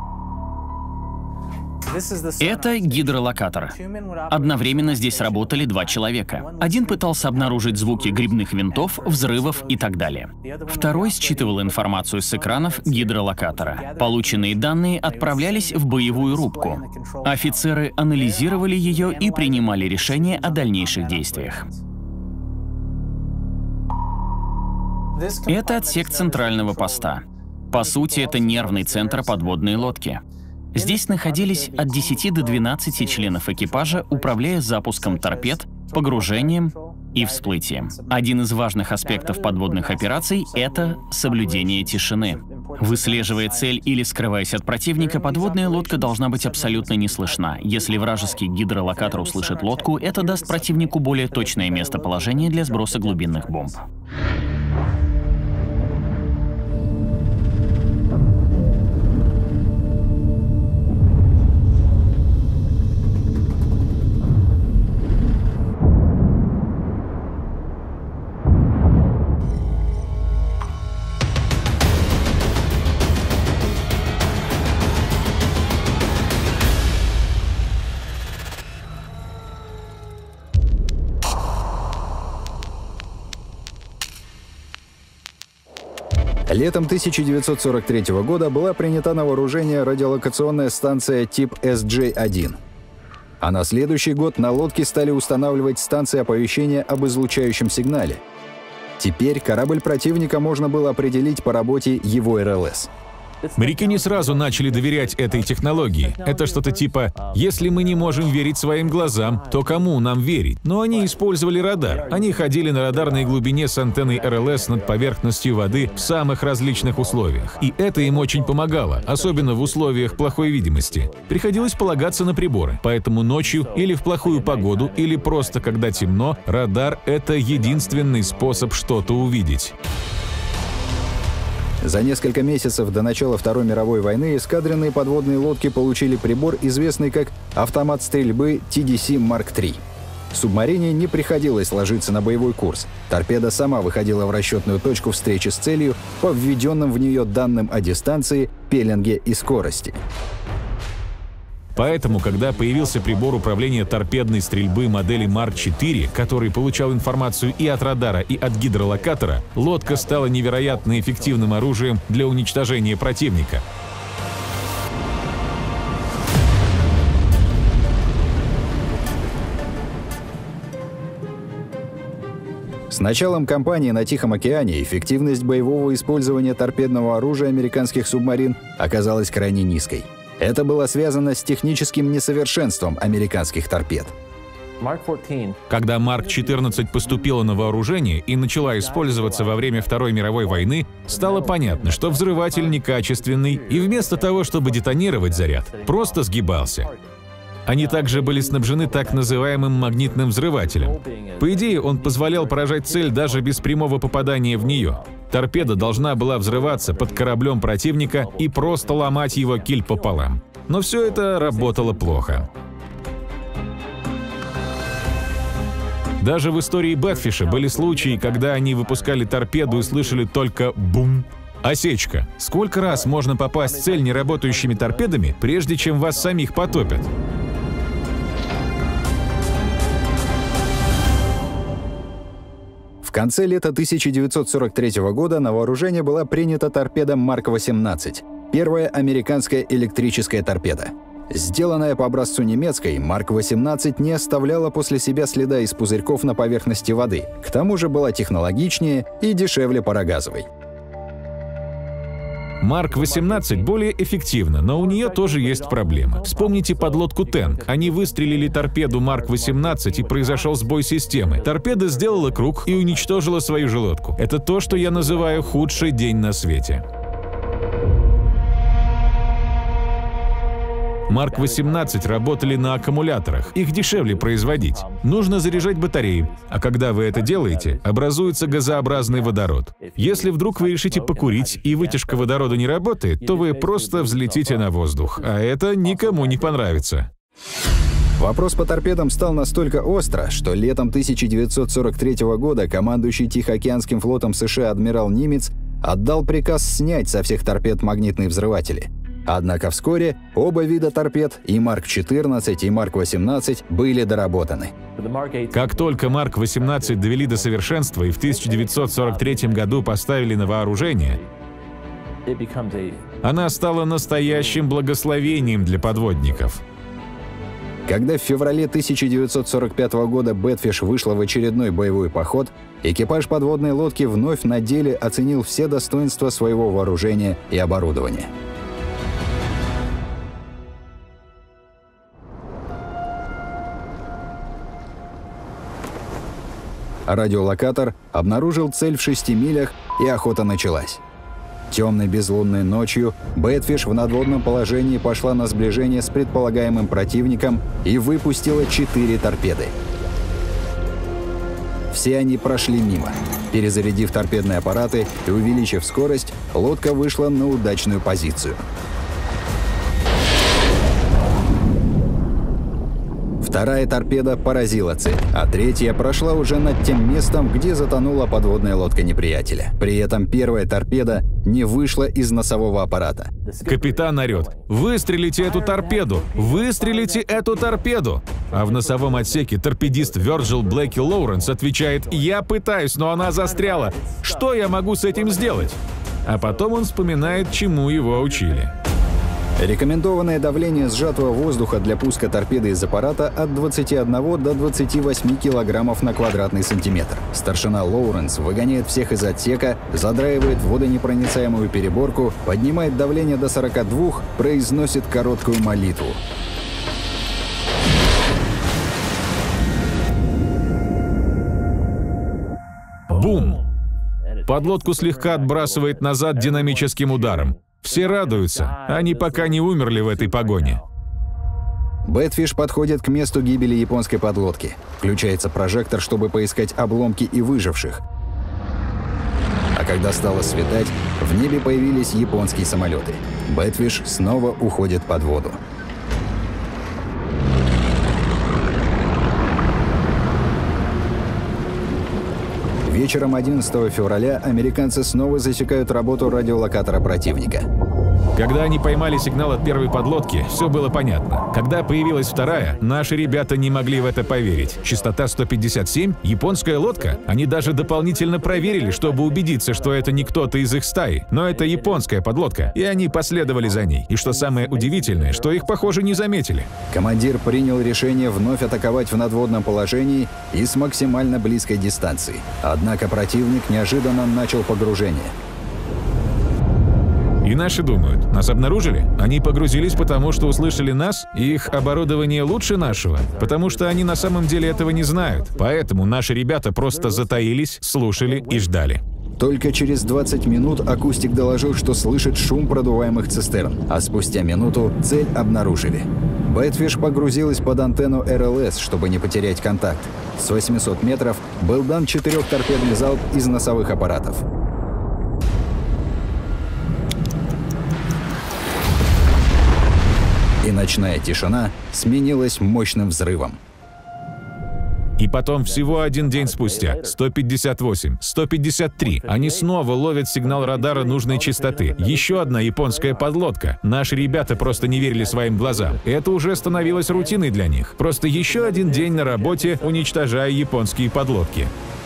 Это гидролокатор. Одновременно здесь работали 2 человека. Один пытался обнаружить звуки грибных винтов, взрывов и так далее. Второй считывал информацию с экранов гидролокатора. Полученные данные отправлялись в боевую рубку. Офицеры анализировали ее и принимали решения о дальнейших действиях. Это отсек центрального поста. По сути, это нервный центр подводной лодки. Здесь находились от 10 до 12 членов экипажа, управляя запуском торпед, погружением и всплытием. Один из важных аспектов подводных операций — это соблюдение тишины. Выслеживая цель или скрываясь от противника, подводная лодка должна быть абсолютно не слышна. Если вражеский гидролокатор услышит лодку, это даст противнику более точное местоположение для сброса глубинных бомб. Летом 1943 года была принята на вооружение радиолокационная станция тип SJ-1. А на следующий год на лодке стали устанавливать станции оповещения об излучающем сигнале. Теперь корабль противника можно было определить по работе его РЛС. Моряки не сразу начали доверять этой технологии. Это что-то типа: если мы не можем верить своим глазам, то кому нам верить? Но они использовали радар. Они ходили на радарной глубине с антенной РЛС над поверхностью воды в самых различных условиях. И это им очень помогало, особенно в условиях плохой видимости. Приходилось полагаться на приборы. Поэтому ночью или в плохую погоду, или просто когда темно, радар — это единственный способ что-то увидеть. За несколько месяцев до начала Второй мировой войны эскадренные подводные лодки получили прибор, известный как автомат стрельбы TDC Mark III. субмарине не приходилось ложиться на боевой курс. Торпеда сама выходила в расчетную точку встречи с целью по введенным в нее данным о дистанции, пеленге и скорости. Поэтому, когда появился прибор управления торпедной стрельбы модели Марк-4, который получал информацию и от радара, и от гидролокатора, лодка стала невероятно эффективным оружием для уничтожения противника. С началом кампании на Тихом океане эффективность боевого использования торпедного оружия американских субмарин оказалась крайне низкой. Это было связано с техническим несовершенством американских торпед. Когда Марк-14 поступила на вооружение и начала использоваться во время Второй мировой войны, стало понятно, что взрыватель некачественный, и вместо того, чтобы детонировать заряд, просто сгибался. Они также были снабжены так называемым магнитным взрывателем. По идее, он позволял поражать цель даже без прямого попадания в нее. Торпеда должна была взрываться под кораблем противника и просто ломать его киль пополам. Но все это работало плохо. Даже в истории Бэтфиша были случаи, когда они выпускали торпеду и слышали только бум. Осечка. Сколько раз можно попасть в цель неработающими торпедами, прежде чем вас самих потопят? В конце лета 1943 года на вооружение была принята торпеда Марк-18, первая американская электрическая торпеда. Сделанная по образцу немецкой, Марк-18 не оставляла после себя следа из пузырьков на поверхности воды, к тому же была технологичнее и дешевле парогазовой. Марк-18 более эффективна, но у нее тоже есть проблема. Вспомните подлодку «Тэнк». Они выстрелили торпеду Марк-18, и произошел сбой системы. Торпеда сделала круг и уничтожила свою же лодку. Это то, что я называю худший день на свете. Марк-18 работали на аккумуляторах, их дешевле производить. Нужно заряжать батареи, а когда вы это делаете, образуется газообразный водород. Если вдруг вы решите покурить и вытяжка водорода не работает, то вы просто взлетите на воздух, а это никому не понравится. Вопрос по торпедам стал настолько остро, что летом 1943 года командующий Тихоокеанским флотом США адмирал Нимец отдал приказ снять со всех торпед магнитные взрыватели. Однако вскоре оба вида торпед, и Марк-14, и Марк-18, были доработаны. Как только Марк-18 довели до совершенства и в 1943 году поставили на вооружение, она стала настоящим благословением для подводников. Когда в феврале 1945 года «Бэтфиш» вышла в очередной боевой поход, экипаж подводной лодки вновь на деле оценил все достоинства своего вооружения и оборудования. Радиолокатор обнаружил цель в 6 милях, и охота началась. Темной безлунной ночью «Бэтфиш» в надводном положении пошла на сближение с предполагаемым противником и выпустила 4 торпеды. Все они прошли мимо. Перезарядив торпедные аппараты и увеличив скорость, лодка вышла на удачную позицию. Вторая торпеда поразила цель, а третья прошла уже над тем местом, где затонула подводная лодка неприятеля. При этом первая торпеда не вышла из носового аппарата. Капитан орет: «Выстрелите эту торпеду! Выстрелите эту торпеду!» А в носовом отсеке торпедист Вирджил Блэки Лоуренс отвечает: «Я пытаюсь, но она застряла. Что я могу с этим сделать?» А потом он вспоминает, чему его учили. Рекомендованное давление сжатого воздуха для пуска торпеды из аппарата от 21 до 28 килограммов на квадратный сантиметр. Старшина Лоуренс выгоняет всех из отсека, задраивает водонепроницаемую переборку, поднимает давление до 42, произносит короткую молитву. Бум! Подлодку слегка отбрасывает назад динамическим ударом. Все радуются, они пока не умерли в этой погоне. Бэтфиш подходит к месту гибели японской подлодки. Включается прожектор, чтобы поискать обломки и выживших. А когда стало светать, в небе появились японские самолеты. Бэтфиш снова уходит под воду. Вечером 11 февраля американцы снова засекают работу радиолокатора противника. Когда они поймали сигнал от первой подлодки, все было понятно. Когда появилась вторая, наши ребята не могли в это поверить. Частота 157, японская лодка. Они даже дополнительно проверили, чтобы убедиться, что это не кто-то из их стаи. Но это японская подлодка, и они последовали за ней. И что самое удивительное, что их, похоже, не заметили. Командир принял решение вновь атаковать в надводном положении и с максимально близкой дистанции. Однако противник неожиданно начал погружение. И наши думают, нас обнаружили? Они погрузились, потому что услышали нас, и их оборудование лучше нашего, потому что они на самом деле этого не знают. Поэтому наши ребята просто затаились, слушали и ждали. Только через 20 минут акустик доложил, что слышит шум продуваемых цистерн, а спустя минуту цель обнаружили. Бэтфиш погрузилась под антенну РЛС, чтобы не потерять контакт. С 800 метров был дан 4-торпедный залп из носовых аппаратов. И ночная тишина сменилась мощным взрывом. И потом всего один день спустя, 158, 153, они снова ловят сигнал радара нужной частоты. Еще одна японская подлодка. Наши ребята просто не верили своим глазам. Это уже становилось рутиной для них. Просто еще один день на работе, уничтожая японские подлодки.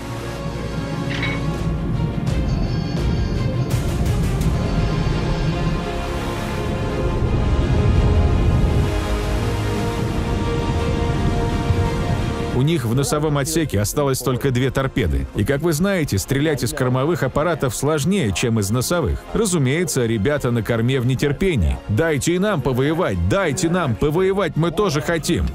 У них в носовом отсеке осталось только 2 торпеды. И, как вы знаете, стрелять из кормовых аппаратов сложнее, чем из носовых. Разумеется, ребята на корме в нетерпении. «Дайте и нам повоевать! Дайте нам повоевать! Мы тоже хотим!»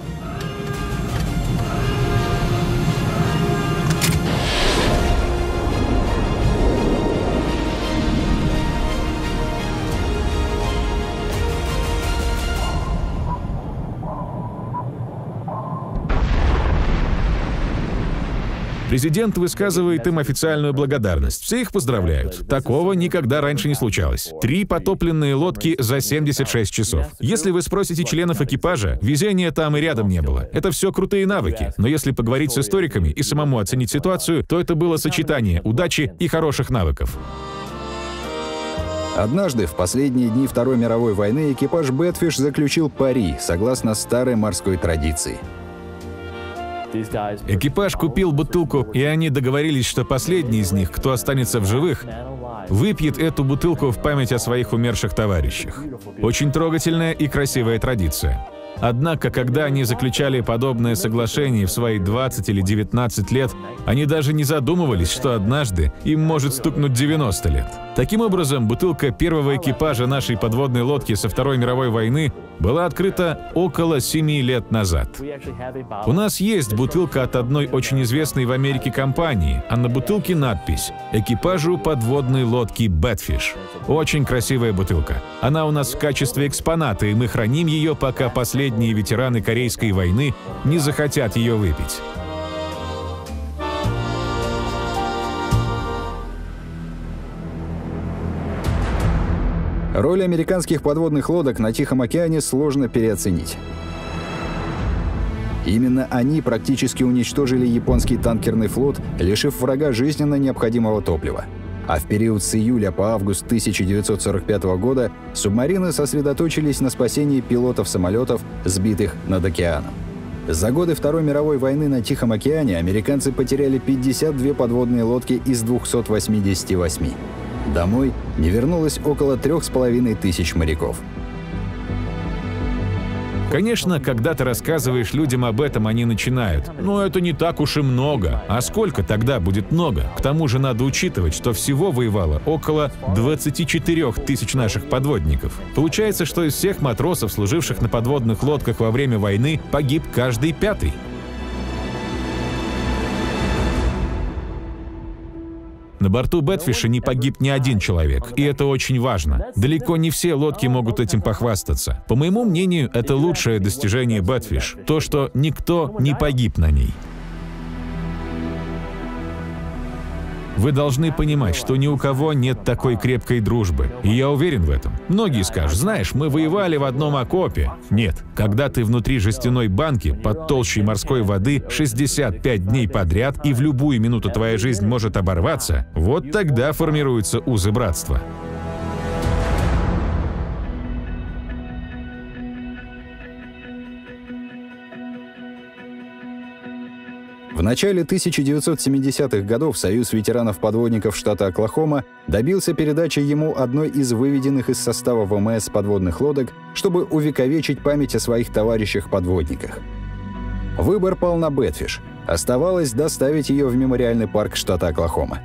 Президент высказывает им официальную благодарность. Все их поздравляют. Такого никогда раньше не случалось. 3 потопленные лодки за 76 часов. Если вы спросите членов экипажа, везения там и рядом не было. Это все крутые навыки. Но если поговорить с историками и самому оценить ситуацию, то это было сочетание удачи и хороших навыков. Однажды, в последние дни Второй мировой войны, экипаж Бэтфиш заключил пари, согласно старой морской традиции. Экипаж купил бутылку, и они договорились, что последний из них, кто останется в живых, выпьет эту бутылку в память о своих умерших товарищах. Очень трогательная и красивая традиция. Однако, когда они заключали подобное соглашение в свои 20 или 19 лет, они даже не задумывались, что однажды им может стукнуть 90 лет. Таким образом, бутылка первого экипажа нашей подводной лодки со Второй мировой войны была открыта около 7 лет назад. У нас есть бутылка от одной очень известной в Америке компании, а на бутылке надпись «Экипажу подводной лодки Бэтфиш». Очень красивая бутылка. Она у нас в качестве экспоната, и мы храним ее, пока последние ветераны Корейской войны не захотят ее выпить. Роль американских подводных лодок на Тихом океане сложно переоценить. Именно они практически уничтожили японский танкерный флот, лишив врага жизненно необходимого топлива. А в период с июля по август 1945 года субмарины сосредоточились на спасении пилотов самолетов, сбитых над океаном. За годы Второй мировой войны на Тихом океане американцы потеряли 52 подводные лодки из 288. Домой не вернулось около 3500 моряков. Конечно, когда ты рассказываешь людям об этом, они начинают: «Ну, это не так уж и много». А сколько тогда будет много? К тому же надо учитывать, что всего воевало около 24 тысяч наших подводников. Получается, что из всех матросов, служивших на подводных лодках во время войны, погиб каждый 5-й. На борту Бэтфиша не погиб ни один человек, и это очень важно. Далеко не все лодки могут этим похвастаться. По моему мнению, это лучшее достижение Бэтфиш — то, что никто не погиб на ней. Вы должны понимать, что ни у кого нет такой крепкой дружбы. И я уверен в этом. Многие скажут: знаешь, мы воевали в одном окопе. Нет. Когда ты внутри жестяной банки под толщей морской воды 65 дней подряд, и в любую минуту твоя жизнь может оборваться, вот тогда формируются узы братства. В начале 1970-х годов Союз ветеранов-подводников штата Оклахома добился передачи ему одной из выведенных из состава ВМС подводных лодок, чтобы увековечить память о своих товарищах-подводниках. Выбор пал на Бэтфиш. Оставалось доставить ее в мемориальный парк штата Оклахома.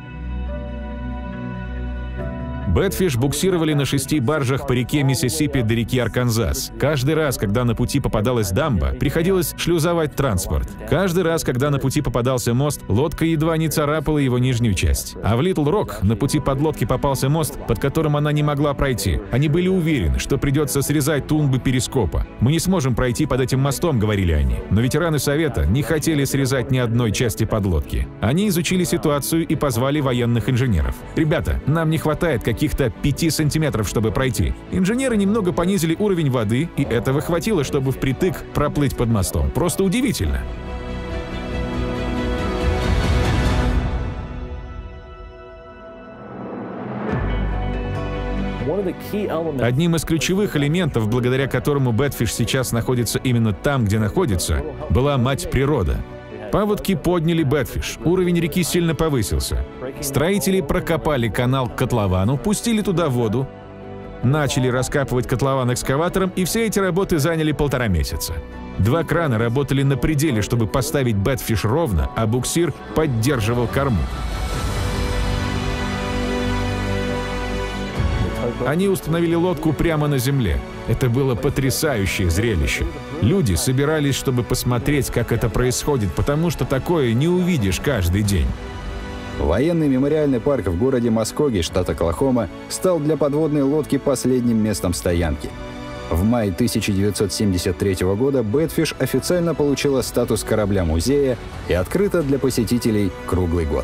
Бэтфиш буксировали на 6 баржах по реке Миссисипи до реки Арканзас. Каждый раз, когда на пути попадалась дамба, приходилось шлюзовать транспорт. Каждый раз, когда на пути попадался мост, лодка едва не царапала его нижнюю часть. А в Литл-Рок на пути подлодки попался мост, под которым она не могла пройти. Они были уверены, что придется срезать тумбы перископа. «Мы не сможем пройти под этим мостом», — говорили они. Но ветераны Совета не хотели срезать ни одной части подлодки. Они изучили ситуацию и позвали военных инженеров. «Ребята, нам не хватает каких-то 5 сантиметров, чтобы пройти». Инженеры немного понизили уровень воды, и этого хватило, чтобы впритык проплыть под мостом. Просто удивительно. Одним из ключевых элементов, благодаря которому Бэтфиш сейчас находится именно там, где находится, была мать природа. Паводки подняли Бэтфиш, уровень реки сильно повысился. Строители прокопали канал к котловану, пустили туда воду, начали раскапывать котлован экскаватором, и все эти работы заняли 1,5 месяца. 2 крана работали на пределе, чтобы поставить Бэтфиш ровно, а буксир поддерживал корму. Они установили лодку прямо на земле. Это было потрясающее зрелище. Люди собирались, чтобы посмотреть, как это происходит, потому что такое не увидишь каждый день. Военный мемориальный парк в городе Маскоги, штат Оклахома, стал для подводной лодки последним местом стоянки. В мае 1973 года Бэтфиш официально получила статус корабля-музея и открыта для посетителей круглый год.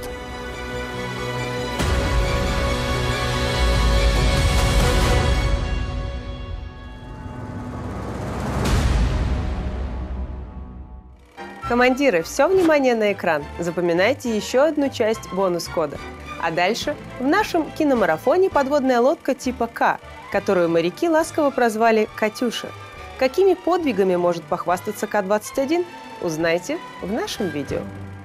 Командиры, все внимание на экран. Запоминайте еще одну часть бонус-кода. А дальше в нашем киномарафоне подводная лодка типа К, которую моряки ласково прозвали «Катюша». Какими подвигами может похвастаться К-21? Узнайте в нашем видео.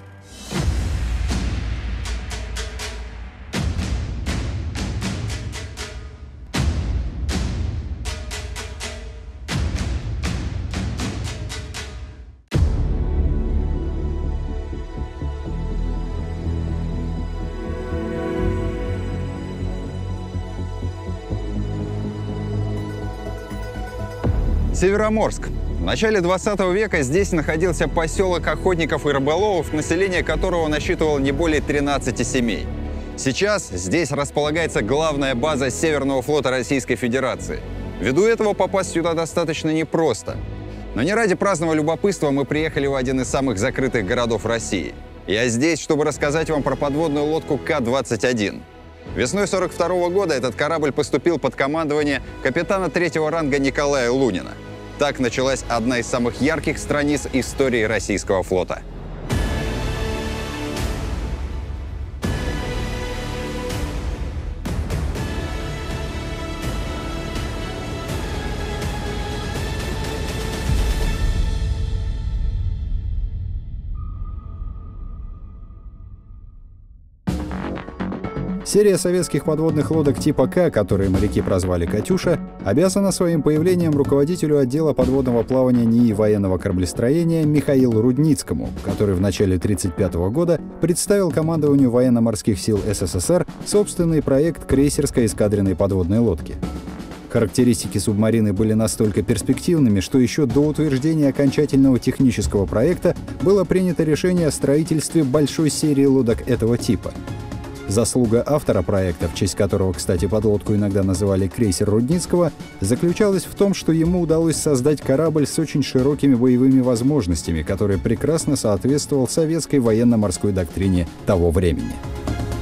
Североморск. В начале 20 века здесь находился поселок охотников и рыболовов, население которого насчитывало не более 13 семей. Сейчас здесь располагается главная база Северного флота Российской Федерации. Ввиду этого попасть сюда достаточно непросто. Но не ради праздного любопытства мы приехали в один из самых закрытых городов России. Я здесь, чтобы рассказать вам про подводную лодку К-21. Весной 1942 года этот корабль поступил под командование капитана 3-го ранга Николая Лунина. Так началась одна из самых ярких страниц истории российского флота. Серия советских подводных лодок типа К, которые моряки прозвали «Катюша», обязана своим появлением руководителю отдела подводного плавания НИИ военного кораблестроения Михаилу Рудницкому, который в начале 1935 года представил командованию военно-морских сил СССР собственный проект крейсерской эскадренной подводной лодки. Характеристики субмарины были настолько перспективными, что еще до утверждения окончательного технического проекта было принято решение о строительстве большой серии лодок этого типа. Заслуга автора проекта, в честь которого, кстати, подлодку иногда называли крейсер Рудницкого, заключалась в том, что ему удалось создать корабль с очень широкими боевыми возможностями, который прекрасно соответствовал советской военно-морской доктрине того времени.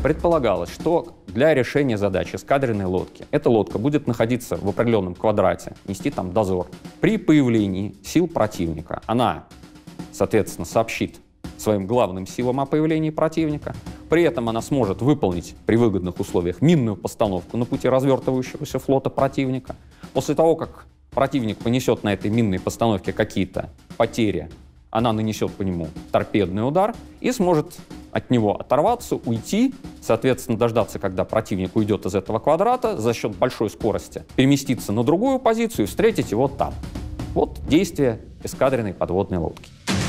Предполагалось, что для решения задачи эскадренной лодки эта лодка будет находиться в определенном квадрате, нести там дозор. При появлении сил противника она, соответственно, сообщит своим главным силам о появлении противника. При этом она сможет выполнить при выгодных условиях минную постановку на пути развертывающегося флота противника. После того, как противник понесет на этой минной постановке какие-то потери, она нанесет по нему торпедный удар и сможет от него оторваться, уйти, соответственно, дождаться, когда противник уйдет из этого квадрата, за счет большой скорости переместиться на другую позицию и встретить его там. Вот действие эскадренной подводной лодки.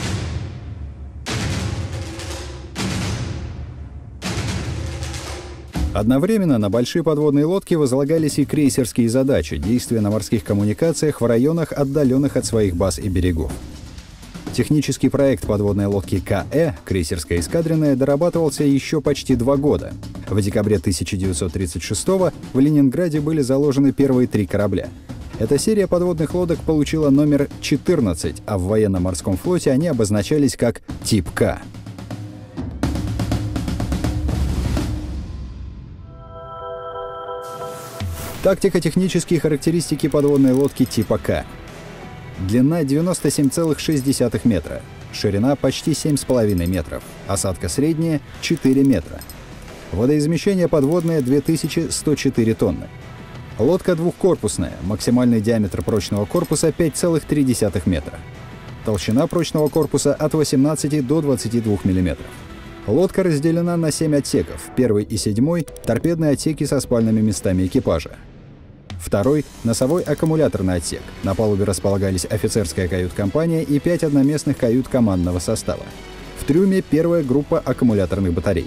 Одновременно на большие подводные лодки возлагались и крейсерские задачи, действия на морских коммуникациях в районах, отдаленных от своих баз и берегов. Технический проект подводной лодки КЭ, крейсерская эскадренная, дорабатывался еще почти 2 года. В декабре 1936-го в Ленинграде были заложены первые 3 корабля. Эта серия подводных лодок получила номер 14, а в военно-морском флоте они обозначались как тип К. Тактико-технические характеристики подводной лодки типа К. Длина 97,6 метра, ширина почти 7,5 метров, осадка средняя — 4 метра. Водоизмещение подводное — 2104 тонны. Лодка двухкорпусная, максимальный диаметр прочного корпуса — 5,3 метра. Толщина прочного корпуса — от 18 до 22 мм. Лодка разделена на 7 отсеков, 1 и 7 — торпедные отсеки со спальными местами экипажа. 2 — носовой аккумуляторный отсек. На палубе располагались офицерская кают-компания и 5 одноместных кают командного состава. В трюме 1-я группа аккумуляторных батарей.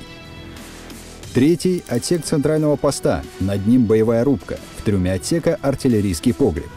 3 — отсек центрального поста, над ним боевая рубка. В трюме отсека артиллерийский погреб.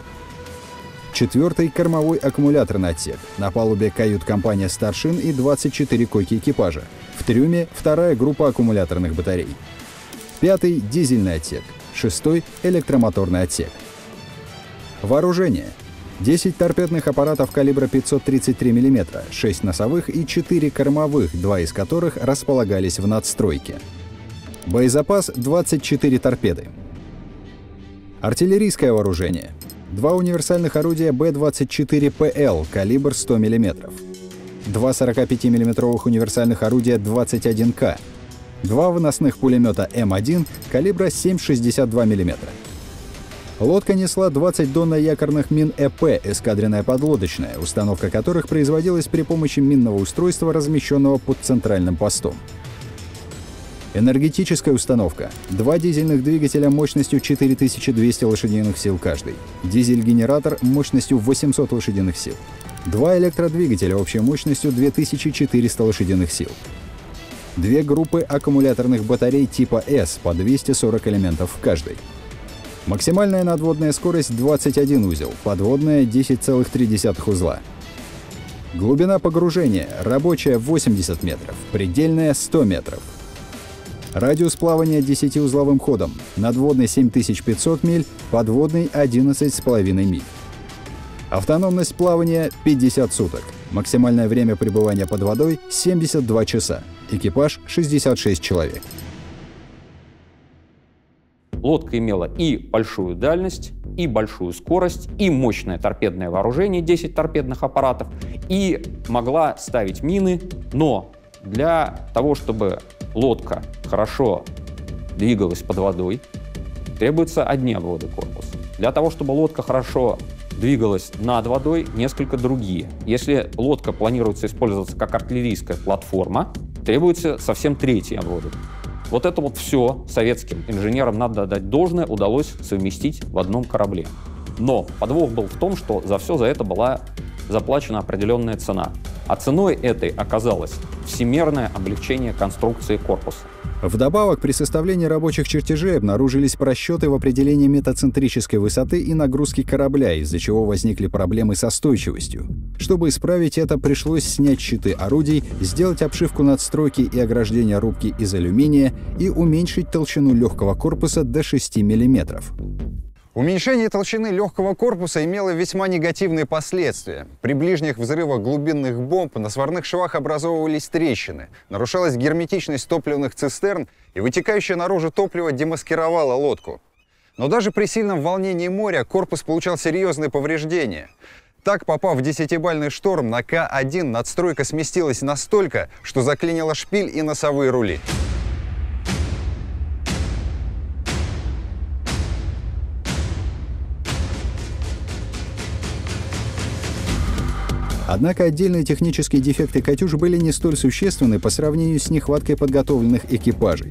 4 — кормовой аккумуляторный отсек. На палубе кают-компания старшин и 24 койки экипажа. В трюме 2-я группа аккумуляторных батарей. 5 — дизельный отсек. 6 — электромоторный отсек. Вооружение. 10 торпедных аппаратов калибра 533 мм, 6 носовых и 4 кормовых, 2 из которых располагались в надстройке. Боезапас — 24 торпеды. Артиллерийское вооружение. 2 универсальных орудия Б-24ПЛ, калибр 100 мм. 2 45 мм универсальных орудия 21К. 2 выносных пулемета М1 калибра 7,62 мм. Лодка несла 20 донно-якорных мин ЭП, эскадренная подлодочная, установка которых производилась при помощи минного устройства, размещенного под центральным постом. Энергетическая установка. 2 дизельных двигателя мощностью 4200 лошадиных сил каждый. Дизель-генератор мощностью 800 лошадиных сил. 2 электродвигателя общей мощностью 2400 лошадиных сил. 2 группы аккумуляторных батарей типа С по 240 элементов в каждой. Максимальная надводная скорость 21 узел, подводная 10,3 узла. Глубина погружения рабочая 80 метров, предельная 100 метров. Радиус плавания 10-узловым ходом, надводный 7500 миль, подводный 11,5 миль. Автономность плавания 50 суток. Максимальное время пребывания под водой 72 часа. Экипаж 66 человек. Лодка имела и большую дальность, и большую скорость, и мощное торпедное вооружение, 10 торпедных аппаратов, и могла ставить мины, но для того, чтобы лодка хорошо двигалась под водой, требуются одни обводы корпуса. Для того, чтобы лодка хорошо двигалась над водой, несколько другие. Если лодка планируется использоваться как артиллерийская платформа, требуется совсем третий обводы. Вот это вот все советским инженерам, надо отдать должное, удалось совместить в одном корабле. Но подвох был в том, что за все за это была заплачена определенная цена. А ценой этой оказалось всемерное облегчение конструкции корпуса. Вдобавок, при составлении рабочих чертежей обнаружились просчеты в определении метацентрической высоты и нагрузки корабля, из-за чего возникли проблемы со стойчивостью. Чтобы исправить это, пришлось снять щиты орудий, сделать обшивку надстройки и ограждения рубки из алюминия и уменьшить толщину легкого корпуса до 6 мм. Уменьшение толщины легкого корпуса имело весьма негативные последствия. При ближних взрывах глубинных бомб на сварных швах образовывались трещины, нарушалась герметичность топливных цистерн, и вытекающее наружу топливо демаскировало лодку. Но даже при сильном волнении моря корпус получал серьезные повреждения. Так, попав в 10-бальный шторм на К-1, надстройка сместилась настолько, что заклинила шпиль и носовые рули. Однако отдельные технические дефекты «Катюш» были не столь существенны по сравнению с нехваткой подготовленных экипажей.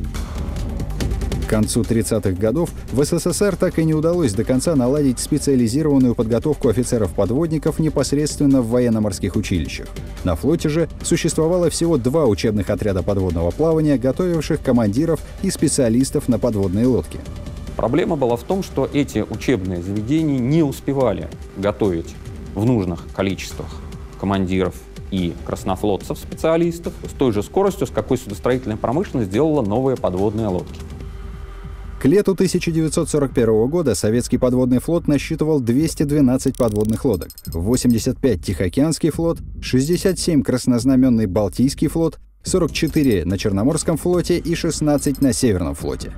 К концу 30-х годов в СССР так и не удалось до конца наладить специализированную подготовку офицеров-подводников непосредственно в военно-морских училищах. На флоте же существовало всего 2 учебных отряда подводного плавания, готовивших командиров и специалистов на подводные лодки. Проблема была в том, что эти учебные заведения не успевали готовить в нужных количествах командиров и краснофлотцев-специалистов с той же скоростью, с какой судостроительная промышленность делала новые подводные лодки. К лету 1941 года советский подводный флот насчитывал 212 подводных лодок, 85 Тихоокеанский флот, 67 краснознаменный Балтийский флот, 44 на Черноморском флоте и 16 на Северном флоте.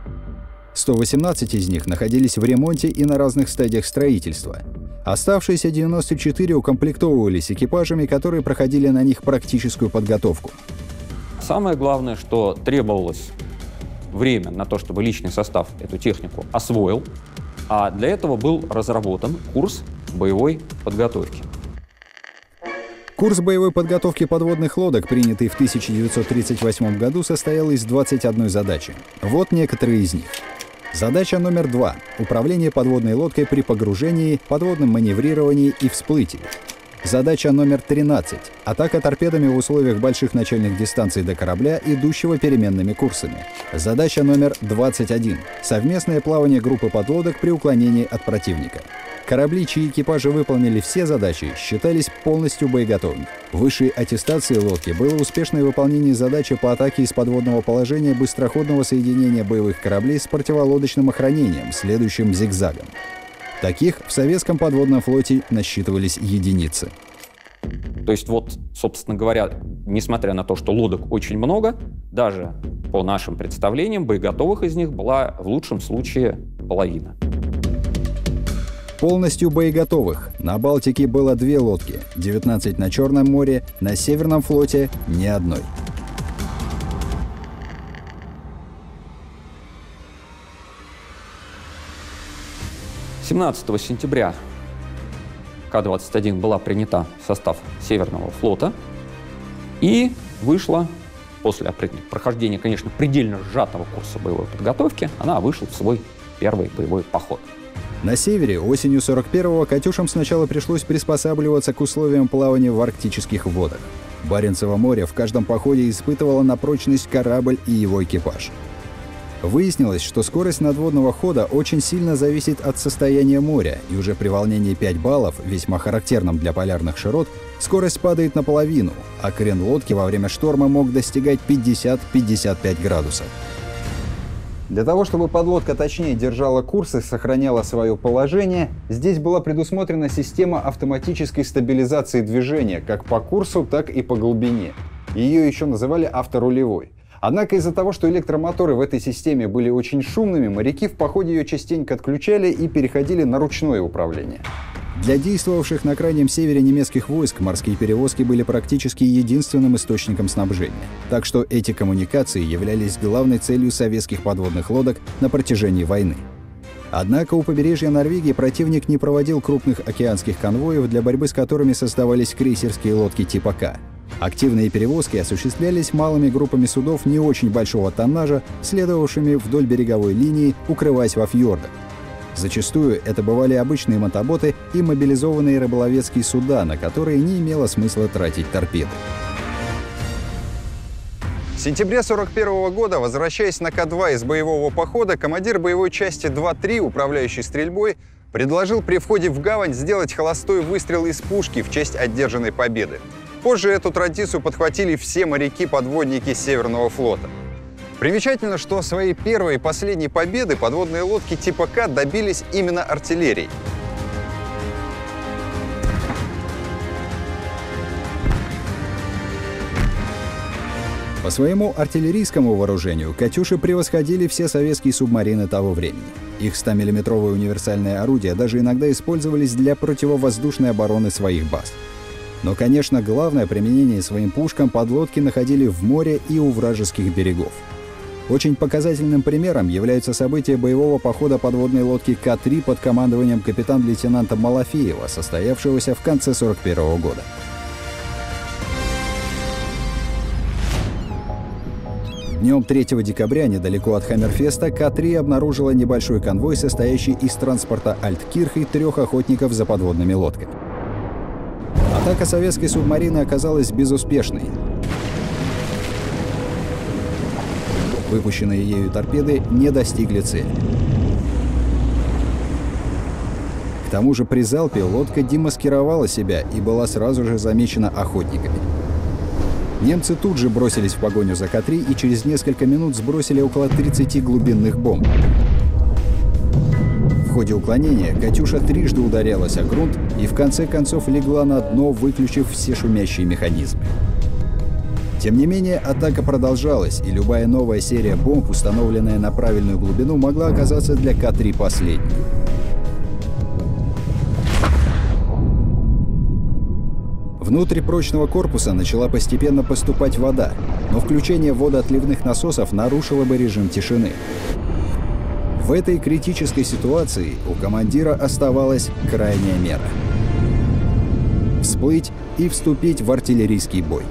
118 из них находились в ремонте и на разных стадиях строительства. Оставшиеся 94 укомплектовывались экипажами, которые проходили на них практическую подготовку. Самое главное, что требовалось время на то, чтобы личный состав эту технику освоил, а для этого был разработан курс боевой подготовки. Курс боевой подготовки подводных лодок, принятый в 1938 году, состоял из 21 задачи. Вот некоторые из них. Задача номер 2 — управление подводной лодкой при погружении, подводном маневрировании и всплытии. Задача номер 13 — атака торпедами в условиях больших начальных дистанций до корабля, идущего переменными курсами. Задача номер 21 — совместное плавание группы подлодок при уклонении от противника. Корабли, чьи экипажи выполнили все задачи, считались полностью боеготовыми. Высшей аттестацией лодки было успешное выполнение задачи по атаке из подводного положения быстроходного соединения боевых кораблей с противолодочным охранением, следующим зигзагом. Таких в советском подводном флоте насчитывались единицы. То есть вот, собственно говоря, несмотря на то, что лодок очень много, даже по нашим представлениям, боеготовых из них была в лучшем случае половина. Полностью боеготовых на Балтике было 2 лодки, 19 на Черном море, на Северном флоте — ни одной. — 17 сентября К-21 была принята в состав Северного флота и вышла, после прохождения, конечно, предельно сжатого курса боевой подготовки, она вышла в свой первый боевой поход. На севере осенью 41-го «Катюшам» сначала пришлось приспосабливаться к условиям плавания в арктических водах. Баренцево море в каждом походе испытывало на прочность корабль и его экипаж. Выяснилось, что скорость надводного хода очень сильно зависит от состояния моря, и уже при волнении 5 баллов, весьма характерном для полярных широт, скорость падает наполовину, а крен лодки во время шторма мог достигать 50-55 градусов. Для того, чтобы подлодка точнее держала курс и сохраняла свое положение, здесь была предусмотрена система автоматической стабилизации движения как по курсу, так и по глубине. Ее еще называли авторулевой. Однако из-за того, что электромоторы в этой системе были очень шумными, моряки в походе ее частенько отключали и переходили на ручное управление. Для действовавших на крайнем севере немецких войск морские перевозки были практически единственным источником снабжения. Так что эти коммуникации являлись главной целью советских подводных лодок на протяжении войны. Однако у побережья Норвегии противник не проводил крупных океанских конвоев, для борьбы с которыми создавались крейсерские лодки типа К. Активные перевозки осуществлялись малыми группами судов не очень большого тоннажа, следовавшими вдоль береговой линии, укрываясь во фьордах. Зачастую это бывали обычные моторботы и мобилизованные рыболовецкие суда, на которые не имело смысла тратить торпеды. В сентябре 1941 года, возвращаясь на К-2 из боевого похода, командир боевой части 2-3, управляющий стрельбой, предложил при входе в гавань сделать холостой выстрел из пушки в честь одержанной победы. Позже эту традицию подхватили все моряки-подводники Северного флота. Примечательно, что своей первой и последней победы подводные лодки типа К добились именно артиллерией. По своему артиллерийскому вооружению «Катюши» превосходили все советские субмарины того времени. Их 100-миллиметровые универсальные орудия даже иногда использовались для противовоздушной обороны своих баз. Но, конечно, главное применение своим пушкам подлодки находили в море и у вражеских берегов. Очень показательным примером являются события боевого похода подводной лодки К-3 под командованием капитан-лейтенанта Малафеева, состоявшегося в конце 1941 года. Днем 3 декабря недалеко от Хаммерфеста К-3 обнаружила небольшой конвой, состоящий из транспорта «Альткирх» и 3 охотников за подводными лодками. Атака советской субмарины оказалась безуспешной. Выпущенные ею торпеды не достигли цели. К тому же при залпе лодка демаскировала себя и была сразу же замечена охотниками. Немцы тут же бросились в погоню за К-3 и через несколько минут сбросили около 30 глубинных бомб. В ходе уклонения «Катюша» трижды ударялась о грунт и в конце концов легла на дно, выключив все шумящие механизмы. Тем не менее, атака продолжалась, и любая новая серия бомб, установленная на правильную глубину, могла оказаться для К-3 последней. Внутрь прочного корпуса начала постепенно поступать вода, но включение водоотливных насосов нарушило бы режим тишины. В этой критической ситуации у командира оставалась крайняя мера — всплыть и вступить в артиллерийский бой.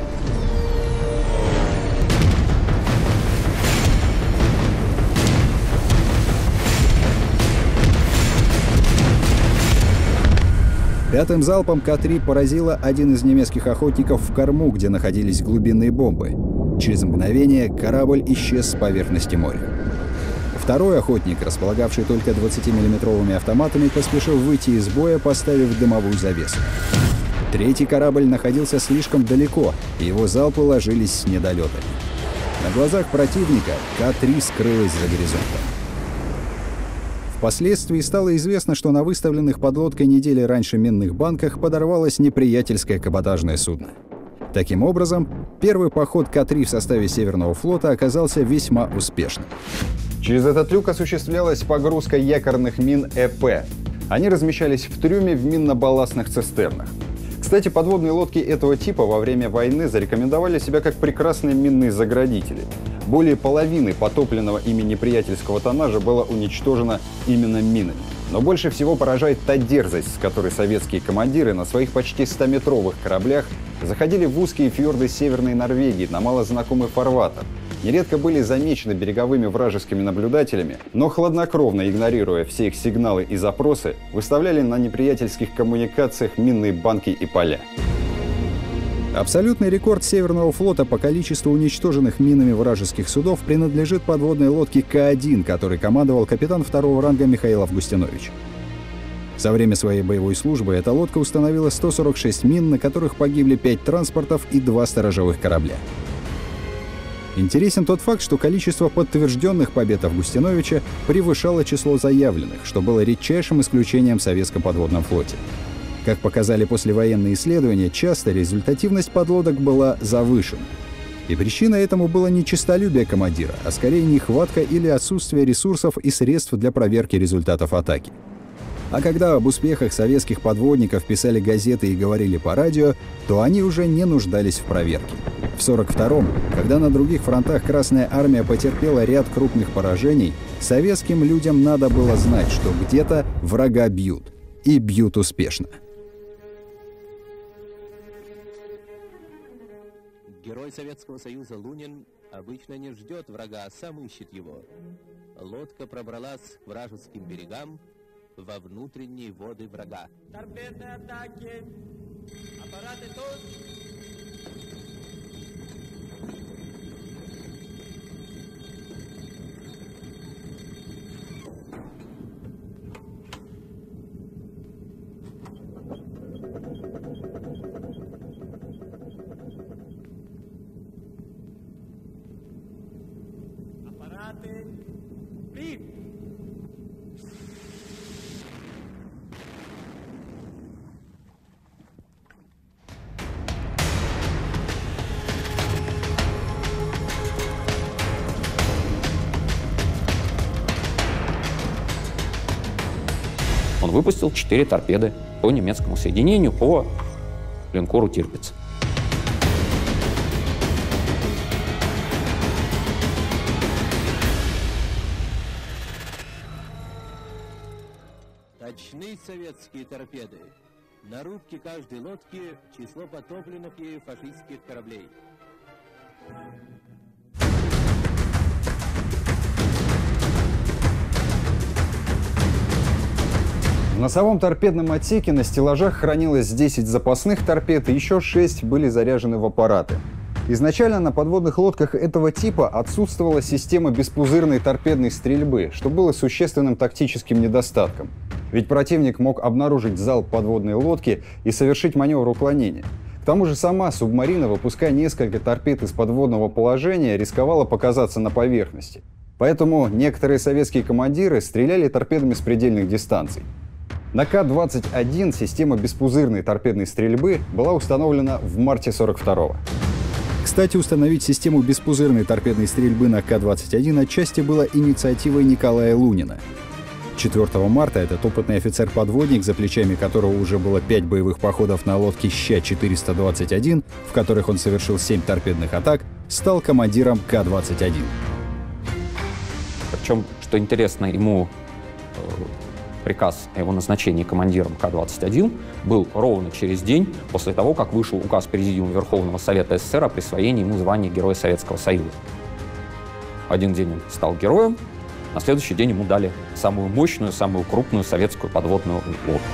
Пятым залпом К-3 поразила один из немецких охотников в корму, где находились глубинные бомбы. Через мгновение корабль исчез с поверхности моря. Второй охотник, располагавший только 20-миллиметровыми автоматами, поспешил выйти из боя, поставив дымовую завесу. Третий корабль находился слишком далеко, и его залпы ложились с недолетами. На глазах противника К-3 скрылась за горизонтом. Впоследствии стало известно, что на выставленных под лодкой недели раньше минных банках подорвалось неприятельское каботажное судно. Таким образом, первый поход К-3 в составе Северного флота оказался весьма успешным. Через этот люк осуществлялась погрузка якорных мин ЭП. Они размещались в трюме в минно-балластных цистернах. Кстати, подводные лодки этого типа во время войны зарекомендовали себя как прекрасные минные заградители. Более половины потопленного ими неприятельского тоннажа было уничтожено именно минами. Но больше всего поражает та дерзость, с которой советские командиры на своих почти 100-метровых кораблях заходили в узкие фьорды Северной Норвегии на малознакомый фарватер. Нередко были замечены береговыми вражескими наблюдателями, но хладнокровно игнорируя все их сигналы и запросы, выставляли на неприятельских коммуникациях минные банки и поля. Абсолютный рекорд Северного флота по количеству уничтоженных минами вражеских судов принадлежит подводной лодке К-1, которой командовал капитан второго ранга Михаил Августинович. За время своей боевой службы эта лодка установила 146 мин, на которых погибли 5 транспортов и 2 сторожевых корабля. Интересен тот факт, что количество подтвержденных побед Августиновича превышало число заявленных, что было редчайшим исключением в советском подводном флоте. Как показали послевоенные исследования, часто результативность подлодок была завышена. И причиной этому было не честолюбие командира, а скорее нехватка или отсутствие ресурсов и средств для проверки результатов атаки. А когда об успехах советских подводников писали газеты и говорили по радио, то они уже не нуждались в проверке. В 1942-м, когда на других фронтах Красная Армия потерпела ряд крупных поражений, советским людям надо было знать, что где-то врага бьют. И бьют успешно. Герой Советского Союза Лунин обычно не ждет врага, а сам ищет его. Лодка пробралась к вражеским берегам во внутренние воды врага. Торпедные атаки! Аппараты тут! аппараты. Blieb. Он выпустил 4 торпеды по немецкому соединению по линкору «Тирпиц». Точны советские торпеды. На рубке каждой лодки число потопленных ею фашистских кораблей. В носовом торпедном отсеке на стеллажах хранилось 10 запасных торпед, и еще 6 были заряжены в аппараты. Изначально на подводных лодках этого типа отсутствовала система беспузырной торпедной стрельбы, что было существенным тактическим недостатком. Ведь противник мог обнаружить залп подводной лодки и совершить маневр уклонения. К тому же сама субмарина, выпуская несколько торпед из подводного положения, рисковала показаться на поверхности. Поэтому некоторые советские командиры стреляли торпедами с предельных дистанций. На К-21 система беспузырной торпедной стрельбы была установлена в марте 1942-го. Кстати, установить систему беспузырной торпедной стрельбы на К-21 отчасти была инициативой Николая Лунина. 4 марта этот опытный офицер-подводник, за плечами которого уже было 5 боевых походов на лодке «Ща-421», в которых он совершил 7 торпедных атак, стал командиром К-21. Причем, что интересно, ему приказ о его назначении командиром К-21 был ровно через день после того, как вышел указ Президиума Верховного Совета СССР о присвоении ему звания Героя Советского Союза. Один день он стал героем, на следующий день ему дали самую мощную, самую крупную советскую подводную лодку.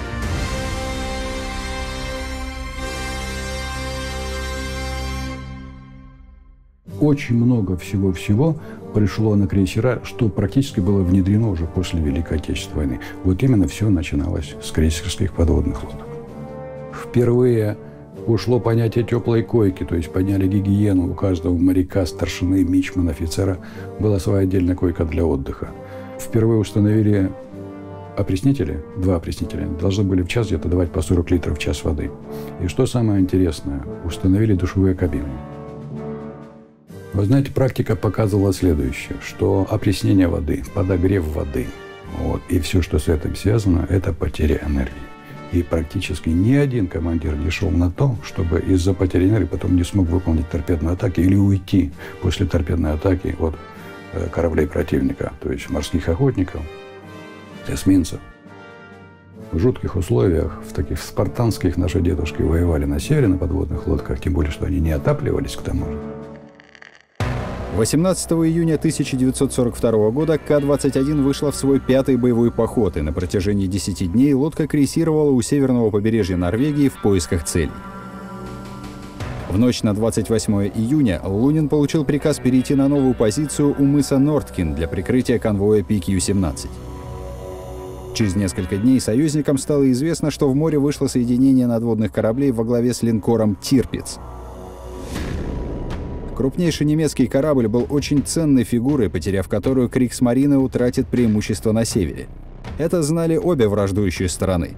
Очень много всего-всего пришло на крейсера, что практически было внедрено уже после Великой Отечественной войны. Вот именно все начиналось с крейсерских подводных лодок. Впервые ушло понятие теплой койки, то есть подняли гигиену. У каждого моряка, старшины, мичмана, офицера была своя отдельная койка для отдыха. Впервые установили опреснители, 2 опреснителя, должны были в час где-то давать по 40 литров в час воды. И что самое интересное, установили душевые кабины. Вы знаете, практика показывала следующее, что опреснение воды, подогрев воды, и все, что с этим связано, это потеря энергии. И практически ни один командир не шел на то, чтобы из-за потери энергии потом не смог выполнить торпедную атаку или уйти после торпедной атаки от кораблей противника, то есть морских охотников, эсминцев. В жутких условиях, в таких спартанских, наши дедушки воевали на севере на подводных лодках, тем более, что они не отапливались к тому же. 18 июня 1942 года К-21 вышла в свой 5-й боевой поход, и на протяжении 10 дней лодка крейсировала у северного побережья Норвегии в поисках целей. В ночь на 28 июня Лунин получил приказ перейти на новую позицию у мыса Нордкин для прикрытия конвоя PQ-17. Через несколько дней союзникам стало известно, что в море вышло соединение надводных кораблей во главе с линкором «Тирпиц». Крупнейший немецкий корабль был очень ценной фигурой, потеряв которую Кригсмарине утратит преимущество на севере. Это знали обе враждующие стороны.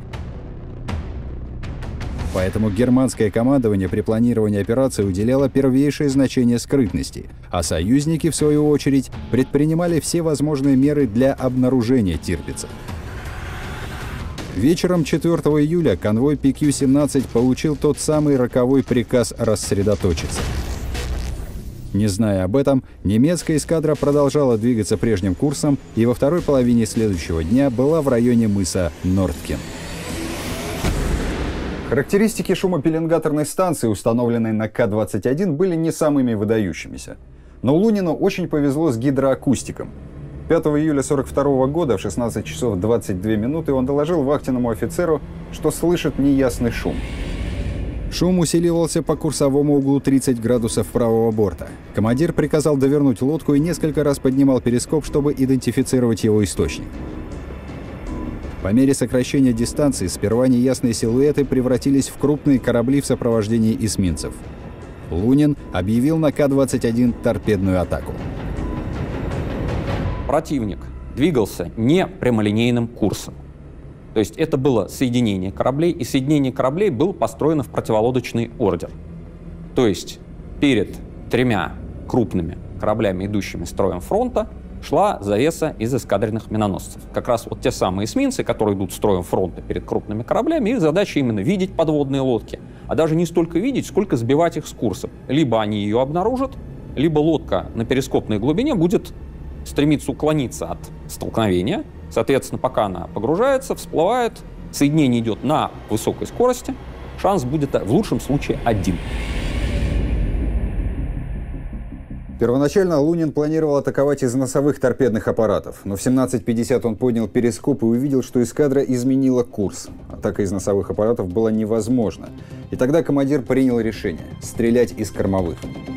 Поэтому германское командование при планировании операции уделяло первейшее значение скрытности, а союзники, в свою очередь, предпринимали все возможные меры для обнаружения Тирпица. Вечером 4 июля конвой PQ-17 получил тот самый роковой приказ рассредоточиться. Не зная об этом, немецкая эскадра продолжала двигаться прежним курсом и во второй половине следующего дня была в районе мыса Нордкин. Характеристики шумопеленгаторной станции, установленной на К-21, были не самыми выдающимися. Но Лунину очень повезло с гидроакустиком. 5 июля 1942 года в 16 часов 22 минуты он доложил вахтенному офицеру, что слышит неясный шум. Шум усиливался по курсовому углу 30 градусов правого борта. Командир приказал довернуть лодку и несколько раз поднимал перископ, чтобы идентифицировать его источник. По мере сокращения дистанции сперва неясные силуэты превратились в крупные корабли в сопровождении эсминцев. Лунин объявил на К-21 торпедную атаку. противник двигался не прямолинейным курсом. То есть это было соединение кораблей, и соединение кораблей было построено в противолодочный ордер. То есть перед 3 крупными кораблями, идущими строем фронта, шла завеса из эскадренных миноносцев. Как раз вот те самые эсминцы, которые идут строем фронта перед крупными кораблями, их задача именно видеть подводные лодки. А даже не столько видеть, сколько сбивать их с курса. Либо они ее обнаружат, либо лодка на перископной глубине будет стремиться уклониться от столкновения. Соответственно, пока она погружается, всплывает, соединение идет на высокой скорости, шанс будет в лучшем случае 1. Первоначально Лунин планировал атаковать из носовых торпедных аппаратов, но в 17:50 он поднял перископ и увидел, что эскадра изменила курс. Атака из носовых аппаратов была невозможна. И тогда командир принял решение – стрелять из кормовых.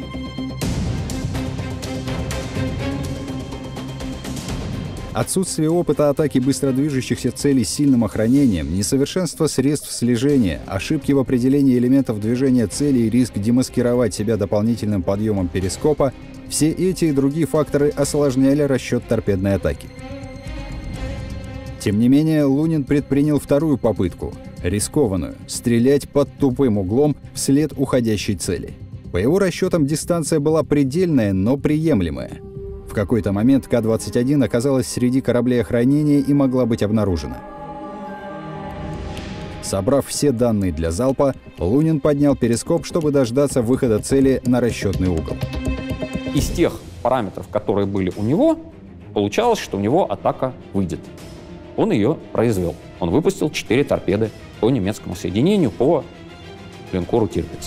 Отсутствие опыта атаки быстродвижущихся целей с сильным охранением, несовершенство средств слежения, ошибки в определении элементов движения цели и риск демаскировать себя дополнительным подъемом перископа – все эти и другие факторы осложняли расчет торпедной атаки. Тем не менее, Лунин предпринял вторую попытку – рискованную – стрелять под тупым углом вслед уходящей цели. По его расчетам, дистанция была предельная, но приемлемая. В какой-то момент К-21 оказалась среди кораблей охранения и могла быть обнаружена. Собрав все данные для залпа, Лунин поднял перископ, чтобы дождаться выхода цели на расчетный угол. Из тех параметров, которые были у него, получалось, что у него атака выйдет. Он ее произвел. Он выпустил 4 торпеды по немецкому соединению по линкору «Тирпиц».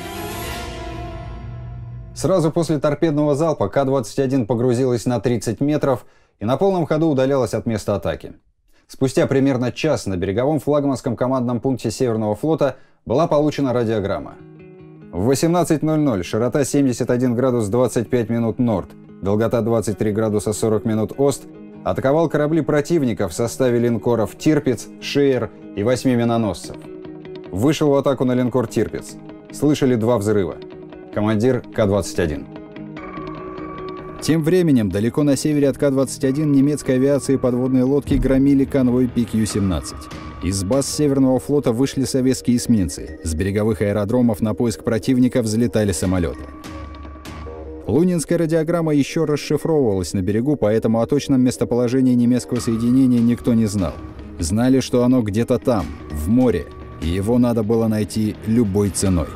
Сразу после торпедного залпа К-21 погрузилась на 30 метров и на полном ходу удалялась от места атаки. Спустя примерно час на береговом флагманском командном пункте Северного флота была получена радиограмма. В 18:00 широта 71 градус 25 минут норд, долгота 23 градуса 40 минут ост атаковал корабли противника в составе линкоров «Тирпиц», «Шеер» и 8 миноносцев. Вышел в атаку на линкор «Тирпиц». Слышали 2 взрыва. Командир К-21. Тем временем, далеко на севере от К-21 немецкой авиации подводные лодки громили конвой ПК-17. Из баз Северного флота вышли советские эсминцы. С береговых аэродромов на поиск противника взлетали самолеты. Лунинская радиограмма еще расшифровывалась на берегу, поэтому о точном местоположении немецкого соединения никто не знал. Знали, что оно где-то там, в море, и его надо было найти любой ценой.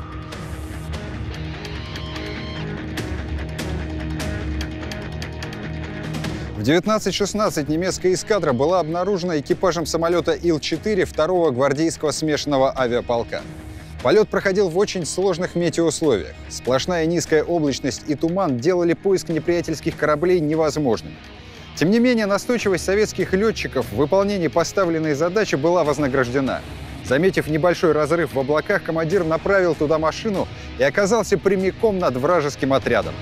В 19:16 немецкая эскадра была обнаружена экипажем самолета Ил-4 2-го гвардейского смешанного авиаполка. Полет проходил в очень сложных метеоусловиях. Сплошная низкая облачность и туман делали поиск неприятельских кораблей невозможным. Тем не менее, настойчивость советских летчиков в выполнении поставленной задачи была вознаграждена. Заметив небольшой разрыв в облаках, командир направил туда машину и оказался прямиком над вражеским отрядом.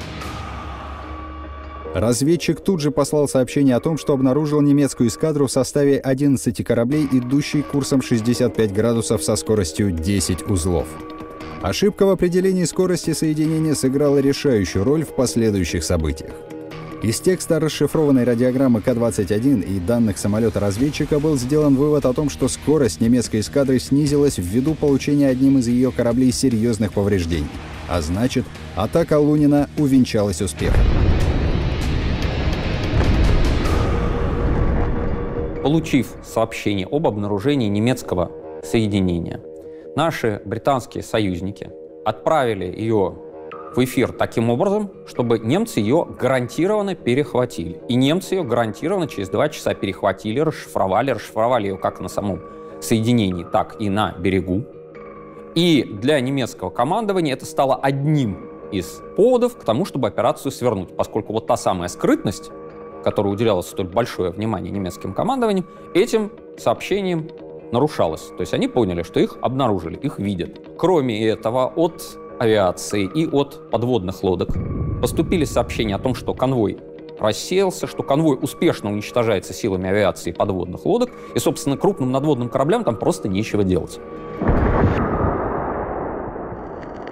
Разведчик тут же послал сообщение о том, что обнаружил немецкую эскадру в составе 11 кораблей, идущей курсом 65 градусов со скоростью 10 узлов. Ошибка в определении скорости соединения сыграла решающую роль в последующих событиях. Из текста расшифрованной радиограммы К-21 и данных самолета-разведчика был сделан вывод о том, что скорость немецкой эскадры снизилась ввиду получения одним из ее кораблей серьезных повреждений. А значит, атака Лунина увенчалась успехом. Получив сообщение об обнаружении немецкого соединения, наши британские союзники отправили ее в эфир таким образом, чтобы немцы ее гарантированно перехватили. И немцы ее гарантированно через 2 часа перехватили, расшифровали ее как на самом соединении, так и на берегу. И для немецкого командования это стало одним из поводов к тому, чтобы операцию свернуть, поскольку вот та самая скрытность, которой уделялось столь большое внимание немецким командованием, этим сообщением нарушалось. То есть они поняли, что их обнаружили, их видят. Кроме этого, от авиации и от подводных лодок поступили сообщения о том, что конвой рассеялся, что конвой успешно уничтожается силами авиации и подводных лодок, и, собственно, крупным надводным кораблям там просто нечего делать.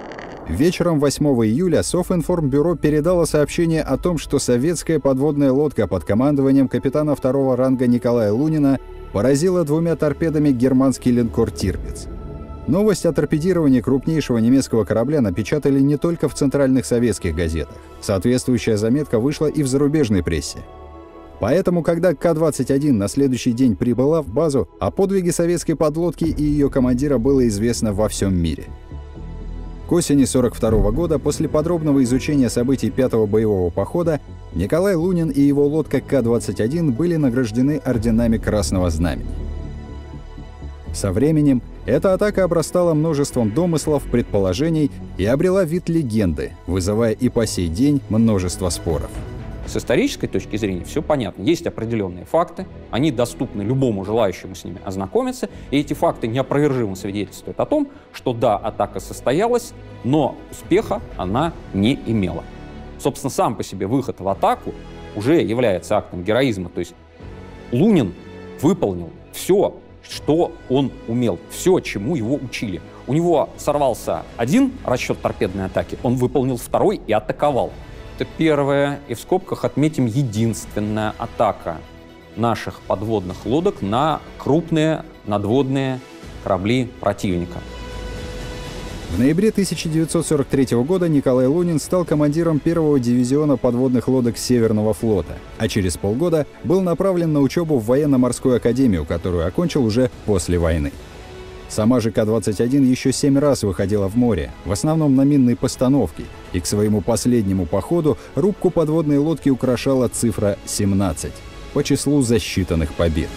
Вечером 8 июля Софинформбюро передало сообщение о том, что советская подводная лодка под командованием капитана второго ранга Николая Лунина поразила 2 торпедами германский линкор «Тирпиц». Новость о торпедировании крупнейшего немецкого корабля напечатали не только в центральных советских газетах. Соответствующая заметка вышла и в зарубежной прессе. Поэтому, когда К-21 на следующий день прибыла в базу, о подвиге советской подлодки и ее командира было известно во всем мире. К осени 1942 года, после подробного изучения событий 5-го боевого похода, Николай Лунин и его лодка К-21 были награждены орденами Красного Знамени. Со временем эта атака обрастала множеством домыслов, предположений и обрела вид легенды, вызывая и по сей день множество споров. С исторической точки зрения все понятно. Есть определенные факты, они доступны любому желающему с ними ознакомиться, и эти факты неопровержимо свидетельствуют о том, что да, атака состоялась, но успеха она не имела. Собственно, сам по себе выход в атаку уже является актом героизма. То есть Лунин выполнил все, что он умел, все, чему его учили. У него сорвался один расчет торпедной атаки, он выполнил второй и атаковал. Это первая, и в скобках отметим, единственная атака наших подводных лодок на крупные надводные корабли противника. В ноябре 1943 года Николай Лунин стал командиром 1-го дивизиона подводных лодок Северного флота, а через полгода был направлен на учебу в военно-морскую академию, которую окончил уже после войны. Сама же К-21 еще 7 раз выходила в море, в основном на минной постановке, и к своему последнему походу рубку подводной лодки украшала цифра 17 по числу засчитанных побед.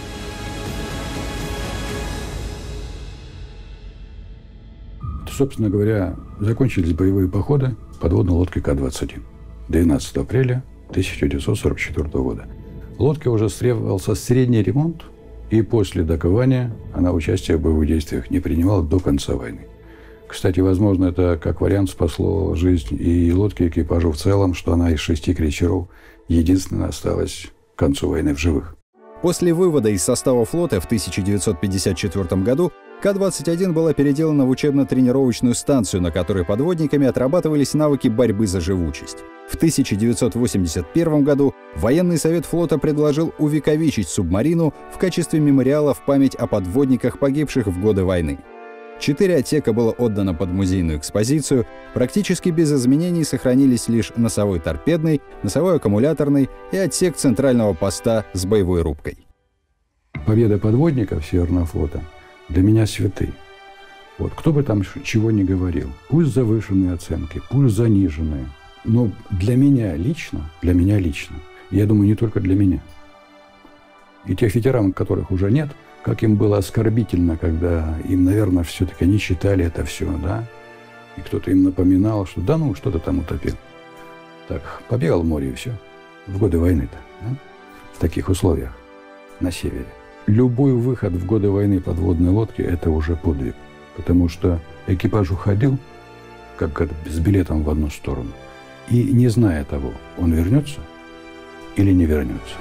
Собственно говоря, закончились боевые походы подводной лодки К-21 12 апреля 1944 года. Лодке уже требовался средний ремонт, и после докования она участия в боевых действиях не принимала до конца войны. Кстати, возможно, это как вариант спасло жизнь и лодки, экипажу в целом, что она из 6 крейсеров единственная осталась к концу войны в живых. После вывода из состава флота в 1954 году К-21 была переделана в учебно-тренировочную станцию, на которой подводниками отрабатывались навыки борьбы за живучесть. В 1981 году военный совет флота предложил увековечить субмарину в качестве мемориала в память о подводниках, погибших в годы войны. 4 отсека было отдано под музейную экспозицию, практически без изменений сохранились лишь носовой торпедный, носовой аккумуляторный и отсек центрального поста с боевой рубкой. Победа подводников Северного флота для меня святые. Вот, кто бы там чего ни говорил, пусть завышенные оценки, пусть заниженные, но для меня лично, я думаю, не только для меня, и тех ветеранов, которых уже нет, как им было оскорбительно, когда им, наверное, все-таки они читали это все, да, и кто-то им напоминал, что да ну, что-то там утопил. Так, побегал в море и все. В годы войны-то, да? В таких условиях, на севере. Любой выход в годы войны подводной лодки – это уже подвиг, потому что экипаж уходил, как с билетом в одну сторону, и не зная того, он вернется или не вернется.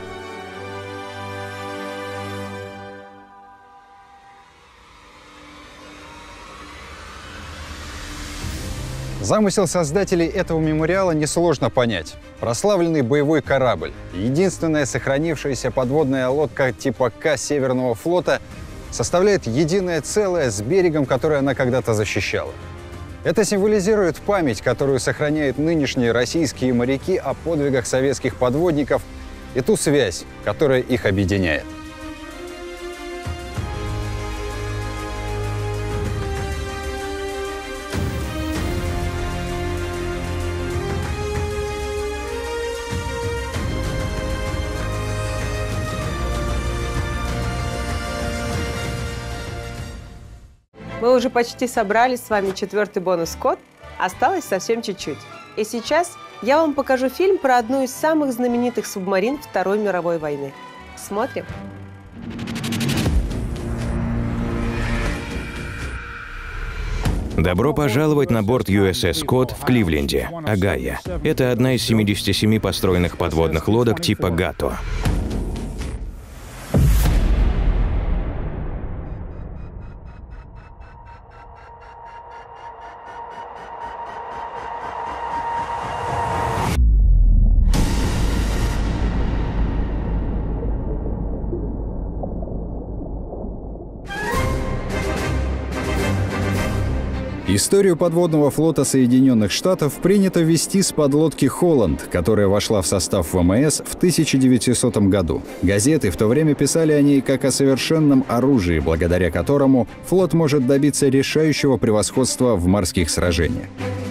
Замысел создателей этого мемориала несложно понять. Прославленный боевой корабль, единственная сохранившаяся подводная лодка типа К Северного флота, составляет единое целое с берегом, который она когда-то защищала. Это символизирует память, которую сохраняют нынешние российские моряки о подвигах советских подводников и ту связь, которая их объединяет. Мы уже почти собрали с вами 4-й бонус-код, осталось совсем чуть-чуть. И сейчас я вам покажу фильм про одну из самых знаменитых субмарин Второй мировой войны. Смотрим. Добро пожаловать на борт USS Кот в Кливленде, Огайо. Это одна из 77 построенных подводных лодок типа Гато. Историю подводного флота Соединенных Штатов принято вести с подлодки «Холланд», которая вошла в состав ВМС в 1900 году. Газеты в то время писали о ней как о совершенном оружии, благодаря которому флот может добиться решающего превосходства в морских сражениях.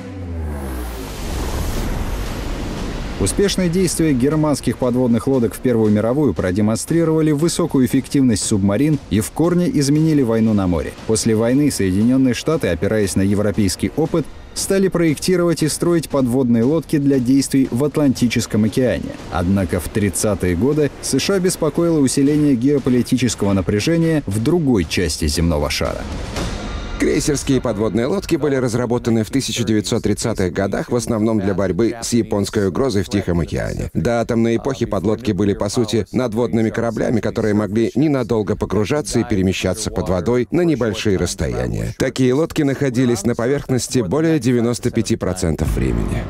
Успешные действия германских подводных лодок в Первую мировую продемонстрировали высокую эффективность субмарин и в корне изменили войну на море. После войны Соединенные Штаты, опираясь на европейский опыт, стали проектировать и строить подводные лодки для действий в Атлантическом океане. Однако в 30-е годы США беспокоило усиление геополитического напряжения в другой части земного шара. Крейсерские подводные лодки были разработаны в 1930-х годах в основном для борьбы с японской угрозой в Тихом океане. До атомной эпохи подлодки были, по сути, надводными кораблями, которые могли ненадолго погружаться и перемещаться под водой на небольшие расстояния. Такие лодки находились на поверхности более 95% времени.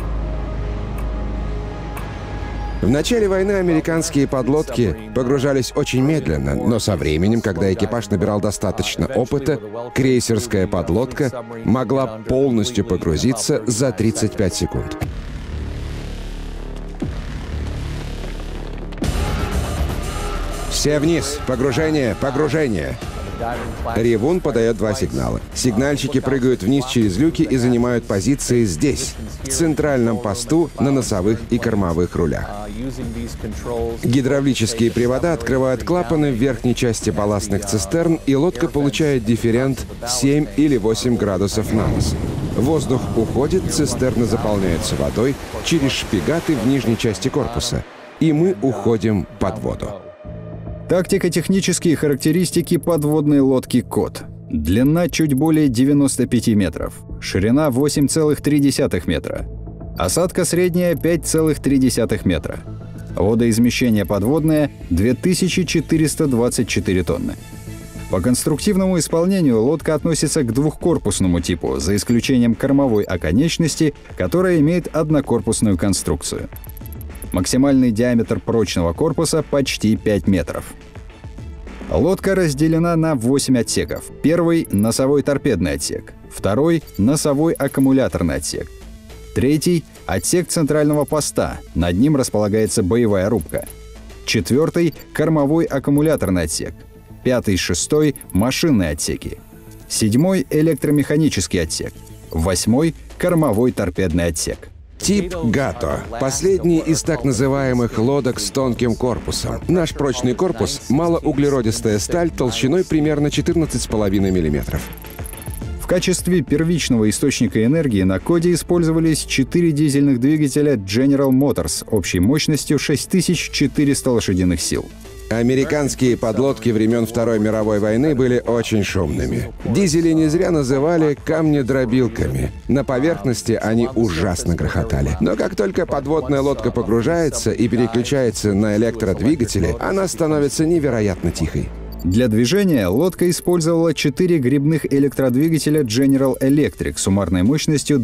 В начале войны американские подлодки погружались очень медленно, но со временем, когда экипаж набирал достаточно опыта, крейсерская подлодка могла полностью погрузиться за 35 секунд. Все вниз! Погружение! Погружение! Ревун подает 2 сигнала. Сигнальщики прыгают вниз через люки и занимают позиции здесь, в центральном посту на носовых и кормовых рулях. Гидравлические привода открывают клапаны в верхней части балластных цистерн, и лодка получает дифферент 7 или 8 градусов на нос. Воздух уходит, цистерны заполняются водой через шпигаты в нижней части корпуса, и мы уходим под воду. Тактико-технические характеристики подводной лодки «Кот». Длина чуть более 95 метров, ширина 8,3 метра, осадка средняя 5,3 метра, водоизмещение подводное 2424 тонны. По конструктивному исполнению лодка относится к двухкорпусному типу, за исключением кормовой оконечности, которая имеет однокорпусную конструкцию. Максимальный диаметр прочного корпуса почти 5 метров. Лодка разделена на 8 отсеков. Первый — носовой торпедный отсек. Второй — носовой аккумуляторный отсек. Третий — отсек центрального поста. Над ним располагается боевая рубка. Четвертый — кормовой аккумуляторный отсек. Пятый, шестой — машинные отсеки. Седьмой — электромеханический отсек. Восьмой — кормовой торпедный отсек. Тип «Гато» — последний из так называемых лодок с тонким корпусом. Наш прочный корпус — малоуглеродистая сталь толщиной примерно 14,5 мм. В качестве первичного источника энергии на Коде использовались 4 дизельных двигателя General Motors общей мощностью 6400 лошадиных сил. Американские подлодки времен Второй мировой войны были очень шумными. Дизели не зря называли камнедробилками. На поверхности они ужасно грохотали. Но как только подводная лодка погружается и переключается на электродвигатели, она становится невероятно тихой. Для движения лодка использовала 4 гребных электродвигателя General Electric суммарной мощностью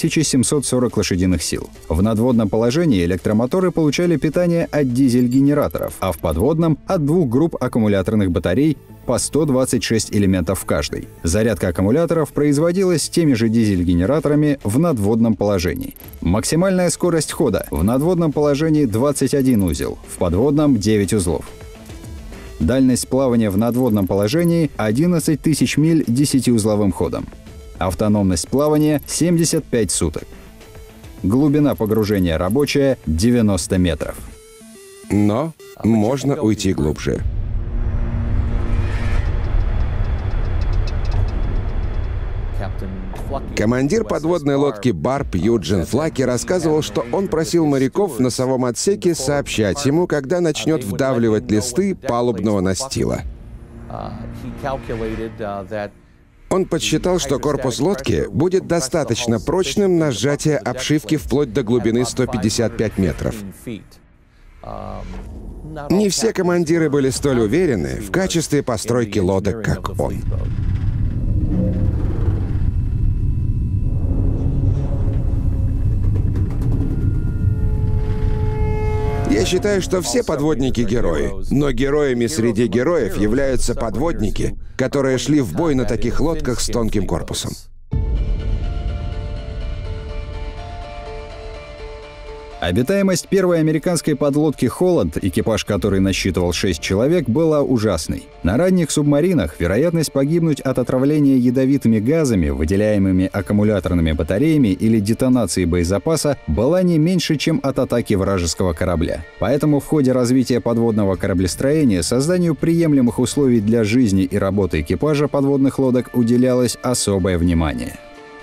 2740 лошадиных сил. В надводном положении электромоторы получали питание от дизель-генераторов, а в подводном — от 2 групп аккумуляторных батарей по 126 элементов в каждой. Зарядка аккумуляторов производилась теми же дизель-генераторами в надводном положении. Максимальная скорость хода в надводном положении 21 узел, в подводном — 9 узлов. Дальность плавания в надводном положении — 11 тысяч миль 10-узловым ходом. Автономность плавания — 75 суток. Глубина погружения рабочая — 90 метров. Но можно уйти глубже. Командир подводной лодки «Барб» Юджин Флаки рассказывал, что он просил моряков в носовом отсеке сообщать ему, когда начнет вдавливать листы палубного настила. Он подсчитал, что корпус лодки будет достаточно прочным на сжатие обшивки вплоть до глубины 155 метров. Не все командиры были столь уверены в качестве постройки лодок, как он. Я считаю, что все подводники — герои. Но героями среди героев являются подводники, которые шли в бой на таких лодках с тонким корпусом. Обитаемость первой американской подлодки «Холланд», экипаж которой насчитывал 6 человек, была ужасной. На ранних субмаринах вероятность погибнуть от отравления ядовитыми газами, выделяемыми аккумуляторными батареями или детонации боезапаса, была не меньше, чем от атаки вражеского корабля. Поэтому в ходе развития подводного кораблестроения созданию приемлемых условий для жизни и работы экипажа подводных лодок уделялось особое внимание.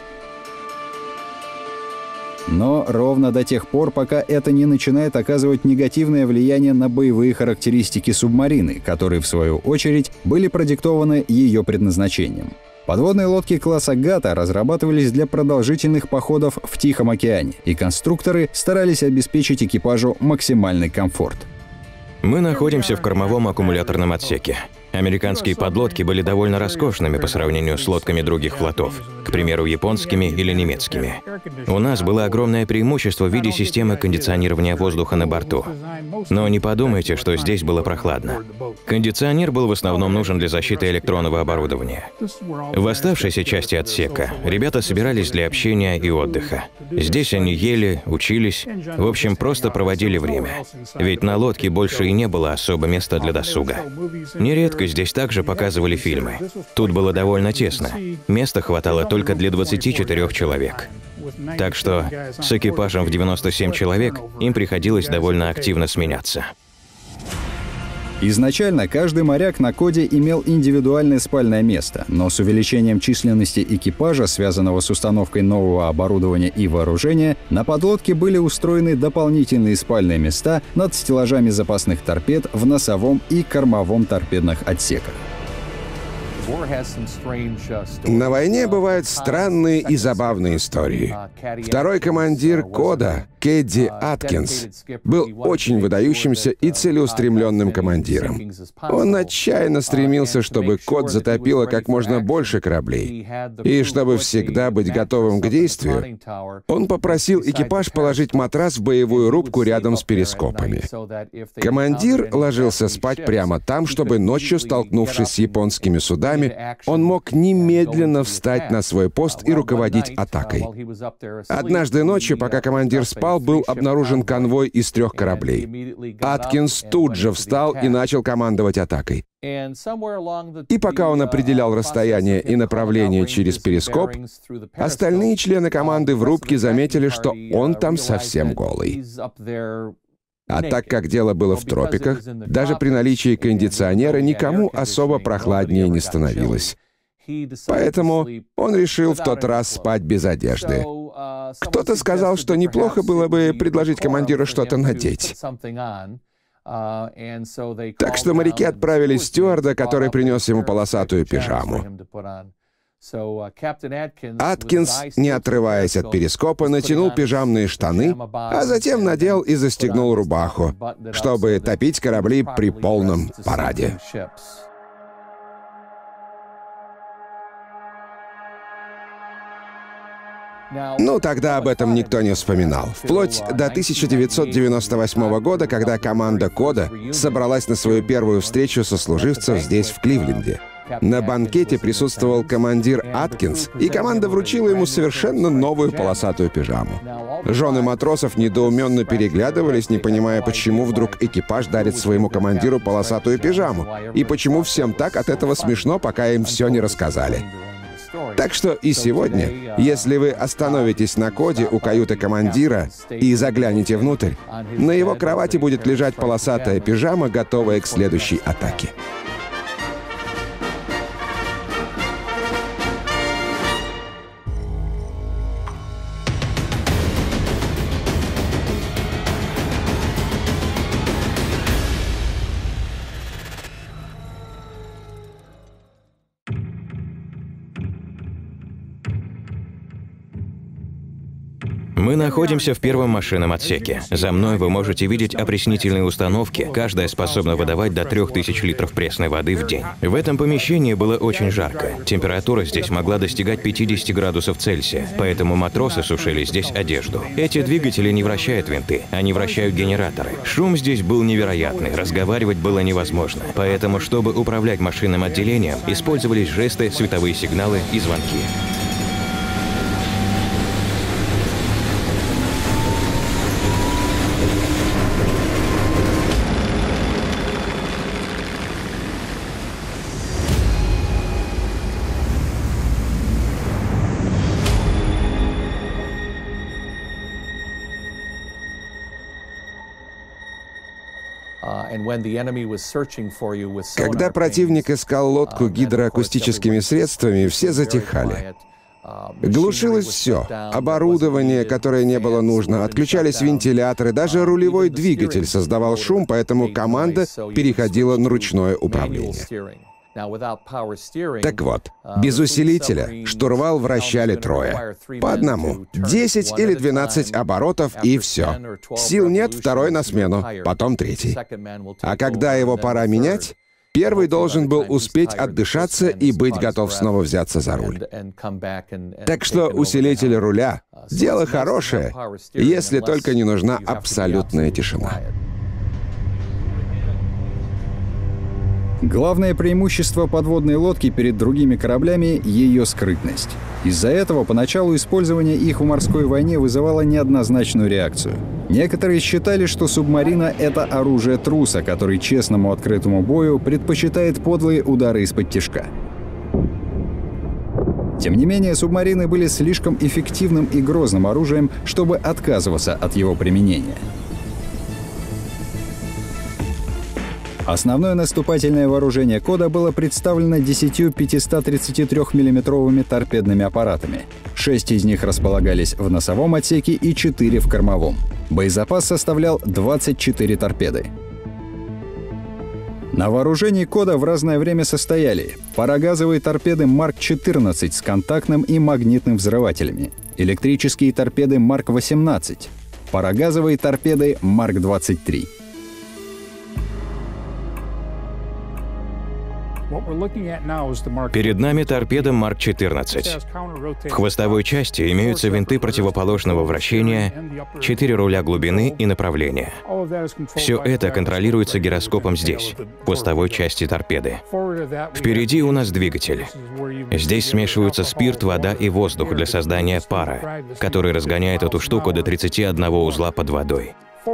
Но ровно до тех пор, пока это не начинает оказывать негативное влияние на боевые характеристики субмарины, которые, в свою очередь, были продиктованы ее предназначением. Подводные лодки класса «Гата» разрабатывались для продолжительных походов в Тихом океане, и конструкторы старались обеспечить экипажу максимальный комфорт. Мы находимся в кормовом аккумуляторном отсеке. Американские подлодки были довольно роскошными по сравнению с лодками других флотов, к примеру, японскими или немецкими. У нас было огромное преимущество в виде системы кондиционирования воздуха на борту. Но не подумайте, что здесь было прохладно. Кондиционер был в основном нужен для защиты электронного оборудования. В оставшейся части отсека ребята собирались для общения и отдыха. Здесь они ели, учились, в общем, просто проводили время. Ведь на лодке больше и не было особо места для досуга. Нередко здесь также показывали фильмы. Тут было довольно тесно. Места хватало только для 24 человек. Так что с экипажем в 97 человек им приходилось довольно активно сменяться. Изначально каждый моряк на Коде имел индивидуальное спальное место, но с увеличением численности экипажа, связанного с установкой нового оборудования и вооружения, на подлодке были устроены дополнительные спальные места над стеллажами запасных торпед в носовом и кормовом торпедных отсеках. На войне бывают странные и забавные истории. Второй командир Кода, Кэдди Аткинс, был очень выдающимся и целеустремленным командиром. Он отчаянно стремился, чтобы Код затопило как можно больше кораблей. И чтобы всегда быть готовым к действию, он попросил экипаж положить матрас в боевую рубку рядом с перископами. Командир ложился спать прямо там, чтобы ночью, столкнувшись с японскими судами, он мог немедленно встать на свой пост и руководить атакой. Однажды ночью, пока командир спал, был обнаружен конвой из 3 кораблей. Аткинс тут же встал и начал командовать атакой. И пока он определял расстояние и направление через перископ, остальные члены команды в рубке заметили, что он там совсем голый. А так как дело было в тропиках, даже при наличии кондиционера никому особо прохладнее не становилось. Поэтому он решил в тот раз спать без одежды. Кто-то сказал, что неплохо было бы предложить командиру что-то надеть. Так что моряки отправили стюарда, который принес ему полосатую пижаму. Аткинс, не отрываясь от перископа, натянул пижамные штаны, а затем надел и застегнул рубаху, чтобы топить корабли при полном параде. Ну, тогда об этом никто не вспоминал. Вплоть до 1998 года, когда команда Кода собралась на свою первую встречу сослуживцев здесь, в Кливленде. На банкете присутствовал командир Аткинс, и команда вручила ему совершенно новую полосатую пижаму. Жены матросов недоуменно переглядывались, не понимая, почему вдруг экипаж дарит своему командиру полосатую пижаму, и почему всем так от этого смешно, пока им все не рассказали. Так что и сегодня, если вы остановитесь на Коде у каюты командира и заглянете внутрь, на его кровати будет лежать полосатая пижама, готовая к следующей атаке. Мы находимся в первом машинном отсеке. За мной вы можете видеть опреснительные установки, каждая способна выдавать до 3000 литров пресной воды в день. В этом помещении было очень жарко. Температура здесь могла достигать 50 градусов Цельсия, поэтому матросы сушили здесь одежду. Эти двигатели не вращают винты, они вращают генераторы. Шум здесь был невероятный, разговаривать было невозможно. Поэтому, чтобы управлять машинным отделением, использовались жесты, световые сигналы и звонки. Когда противник искал лодку гидроакустическими средствами, все затихали. Глушилось все. Оборудование, которое не было нужно, отключались вентиляторы, даже рулевой двигатель создавал шум, поэтому команда переходила на ручное управление. Так вот, без усилителя штурвал вращали трое. По одному. 10 или 12 оборотов и все. Сил нет, второй на смену, потом третий. А когда его пора менять, первый должен был успеть отдышаться и быть готов снова взяться за руль. Так что усилитель руля — дело хорошее, если только не нужна абсолютная тишина. Главное преимущество подводной лодки перед другими кораблями — ее скрытность. Из-за этого поначалу использование их в морской войне вызывало неоднозначную реакцию. Некоторые считали, что субмарина — это оружие труса, который честному открытому бою предпочитает подлые удары из-под тишка. Тем не менее, субмарины были слишком эффективным и грозным оружием, чтобы отказываться от его применения. Основное наступательное вооружение Кода было представлено 10 533-мм торпедными аппаратами. 6 из них располагались в носовом отсеке и 4 в кормовом. Боезапас составлял 24 торпеды. На вооружении Кода в разное время состояли парогазовые торпеды Марк-14 с контактным и магнитным взрывателями, электрические торпеды Марк-18, парогазовые торпеды Марк-23. Перед нами торпеда Марк-14. В хвостовой части имеются винты противоположного вращения, 4 руля глубины и направления. Все это контролируется гироскопом здесь, в хвостовой части торпеды. Впереди у нас двигатель. Здесь смешиваются спирт, вода и воздух для создания пара, который разгоняет эту штуку до 31 узла под водой.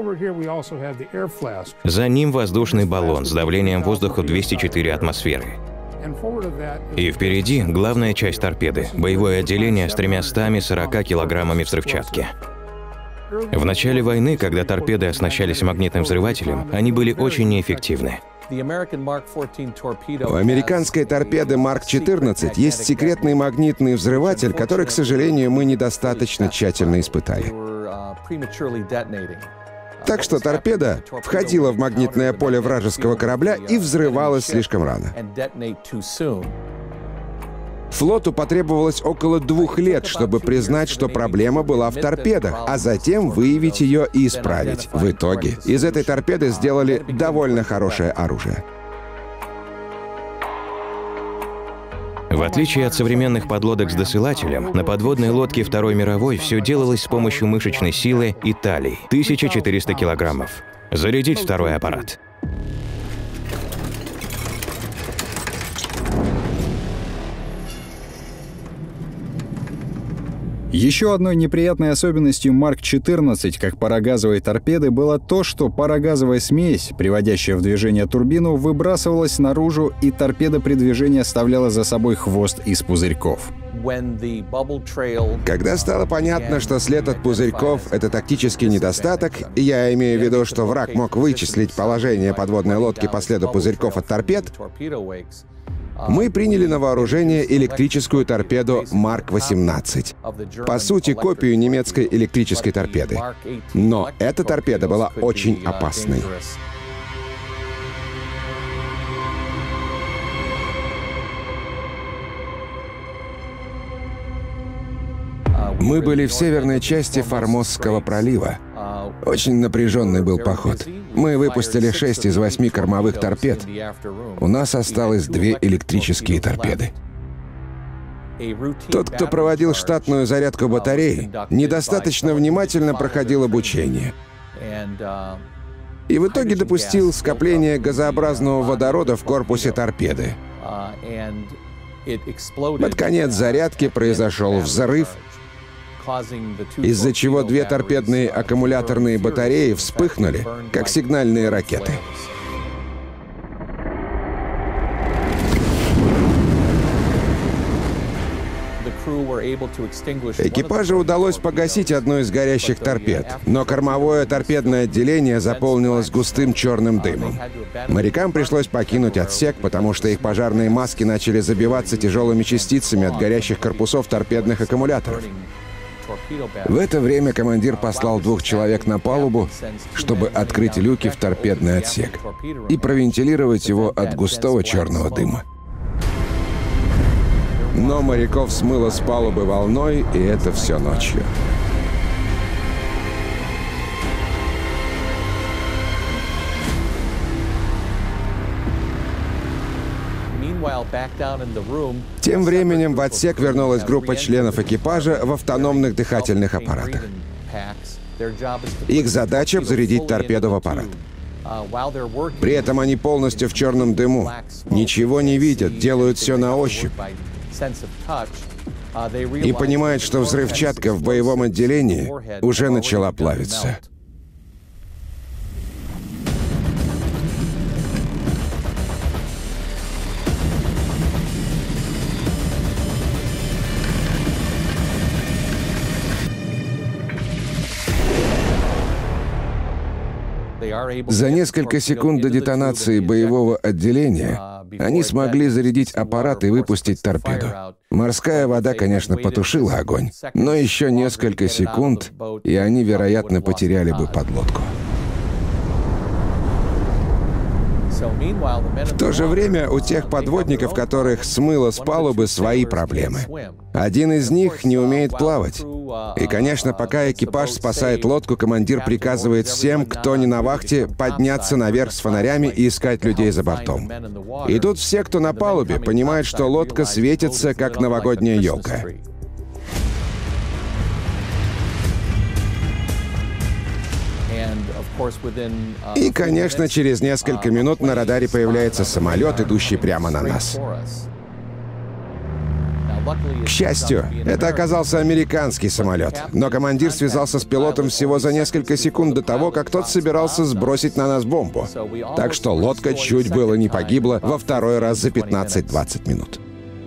За ним воздушный баллон с давлением воздуха 204 атмосферы. И впереди главная часть торпеды — боевое отделение с 340 килограммами взрывчатки. В начале войны, когда торпеды оснащались магнитным взрывателем, они были очень неэффективны. У американской торпеды Марк-14 есть секретный магнитный взрыватель, который, к сожалению, мы недостаточно тщательно испытали. Так что торпеда входила в магнитное поле вражеского корабля и взрывалась слишком рано. Флоту потребовалось около 2 лет, чтобы признать, что проблема была в торпедах, а затем выявить ее и исправить. В итоге из этой торпеды сделали довольно хорошее оружие. В отличие от современных подлодок с досылателем, на подводной лодке Второй мировой все делалось с помощью мышечной силы и талии — 1400 килограммов. Зарядить второй аппарат. Еще одной неприятной особенностью Марк-14 как парогазовой торпеды было то, что парогазовая смесь, приводящая в движение турбину, выбрасывалась наружу, и торпеда при движении оставляла за собой хвост из пузырьков. Когда стало понятно, что след от пузырьков — это тактический недостаток, я имею в виду, что враг мог вычислить положение подводной лодки по следу пузырьков от торпед, мы приняли на вооружение электрическую торпеду Марк-18. По сути, копию немецкой электрической торпеды. Но эта торпеда была очень опасной. Мы были в северной части Формозского пролива. Очень напряженный был поход. Мы выпустили 6 из 8 кормовых торпед. У нас осталось 2 электрические торпеды. Тот, кто проводил штатную зарядку батареи, недостаточно внимательно проходил обучение. И в итоге допустил скопление газообразного водорода в корпусе торпеды. Под конец зарядки произошел взрыв, из-за чего 2 торпедные аккумуляторные батареи вспыхнули, как сигнальные ракеты. Экипажу удалось погасить одну из горящих торпед, но кормовое торпедное отделение заполнилось густым черным дымом. Морякам пришлось покинуть отсек, потому что их пожарные маски начали забиваться тяжелыми частицами от горящих корпусов торпедных аккумуляторов. В это время командир послал 2 человек на палубу, чтобы открыть люки в торпедный отсек и провентилировать его от густого черного дыма. Но моряков смыло с палубы волной, и это все ночью. Тем временем в отсек вернулась группа членов экипажа в автономных дыхательных аппаратах. Их задача — зарядить торпеду в аппарат. При этом они полностью в черном дыму. Ничего не видят, делают все на ощупь. И понимают, что взрывчатка в боевом отделении уже начала плавиться. За несколько секунд до детонации боевого отделения они смогли зарядить аппарат и выпустить торпеду. Морская вода, конечно, потушила огонь, но еще несколько секунд, и они, вероятно, потеряли бы подлодку. В то же время у тех подводников, которых смыло с палубы, свои проблемы. Один из них не умеет плавать. И, конечно, пока экипаж спасает лодку, командир приказывает всем, кто не на вахте, подняться наверх с фонарями и искать людей за бортом. И тут все, кто на палубе, понимают, что лодка светится, как новогодняя елка. И, конечно, через несколько минут на радаре появляется самолет, идущий прямо на нас. К счастью, это оказался американский самолет, но командир связался с пилотом всего за несколько секунд до того, как тот собирался сбросить на нас бомбу. Так что лодка чуть было не погибла во второй раз за 15-20 минут.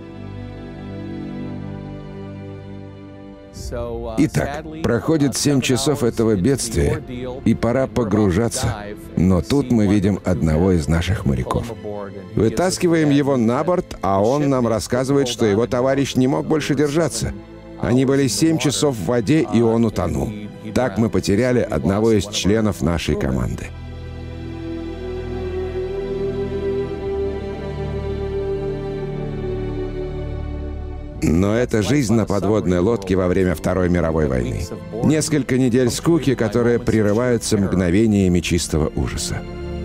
Итак, проходит 7 часов этого бедствия, и пора погружаться. Но тут мы видим одного из наших моряков. Вытаскиваем его на борт, а он нам рассказывает, что его товарищ не мог больше держаться. Они были 7 часов в воде, и он утонул. Так мы потеряли одного из членов нашей команды. Но это жизнь на подводной лодке во время Второй мировой войны. Несколько недель скуки, которые прерываются мгновениями чистого ужаса.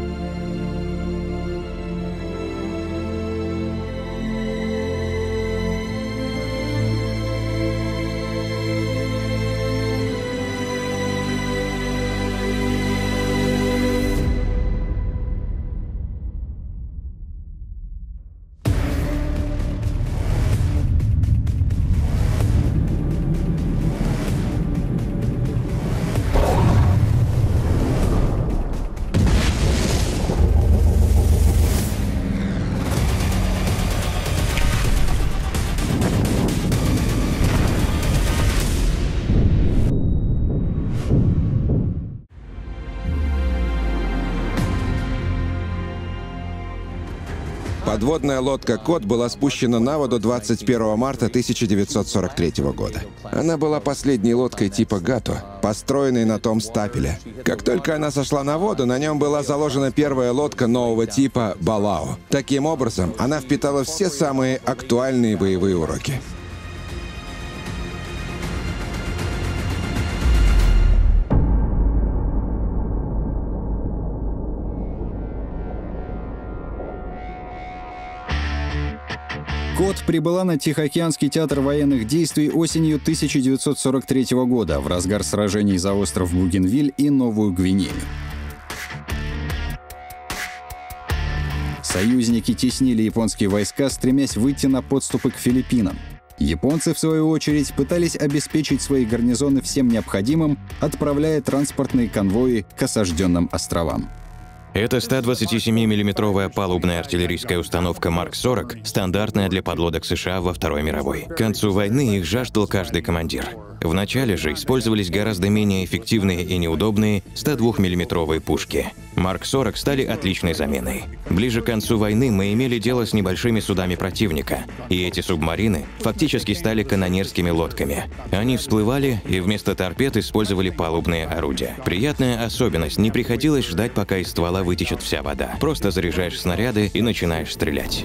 Подводная лодка «Кот» была спущена на воду 21 марта 1943 года. Она была последней лодкой типа «Гато», построенной на том стапеле. Как только она сошла на воду, на нем была заложена первая лодка нового типа «Балао». Таким образом, она впитала все самые актуальные боевые уроки. «Кот» прибыла на Тихоокеанский театр военных действий осенью 1943 года в разгар сражений за остров Бугенвиль и Новую Гвинею. Союзники теснили японские войска, стремясь выйти на подступы к Филиппинам. Японцы, в свою очередь, пытались обеспечить свои гарнизоны всем необходимым, отправляя транспортные конвои к осажденным островам. Это 127-миллиметровая палубная артиллерийская установка Марк-40, стандартная для подлодок США во Второй мировой. К концу войны их жаждал каждый командир. В начале же использовались гораздо менее эффективные и неудобные 102-миллиметровые пушки. Марк-40 стали отличной заменой. Ближе к концу войны мы имели дело с небольшими судами противника, и эти субмарины фактически стали канонерскими лодками. Они всплывали и вместо торпед использовали палубные орудия. Приятная особенность: не приходилось ждать, пока из ствола вытечет вся вода. Просто заряжаешь снаряды и начинаешь стрелять.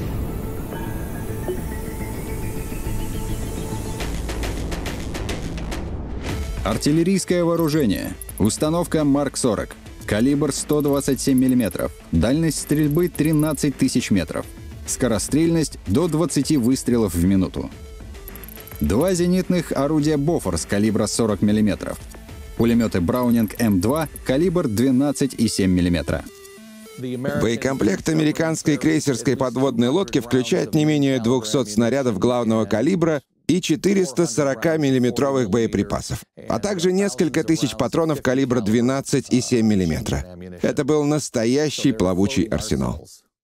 Артиллерийское вооружение. Установка Марк-40. Калибр 127 мм. Дальность стрельбы 13 тысяч метров. Скорострельность до 20 выстрелов в минуту. 2 зенитных орудия «Бофорс» калибра 40 мм. Пулеметы «Браунинг М2» калибр 12,7 мм. Боекомплект американской крейсерской подводной лодки включает не менее 200 снарядов главного калибра и 440-миллиметровых боеприпасов, а также несколько тысяч патронов калибра 12,7 мм. Это был настоящий плавучий арсенал.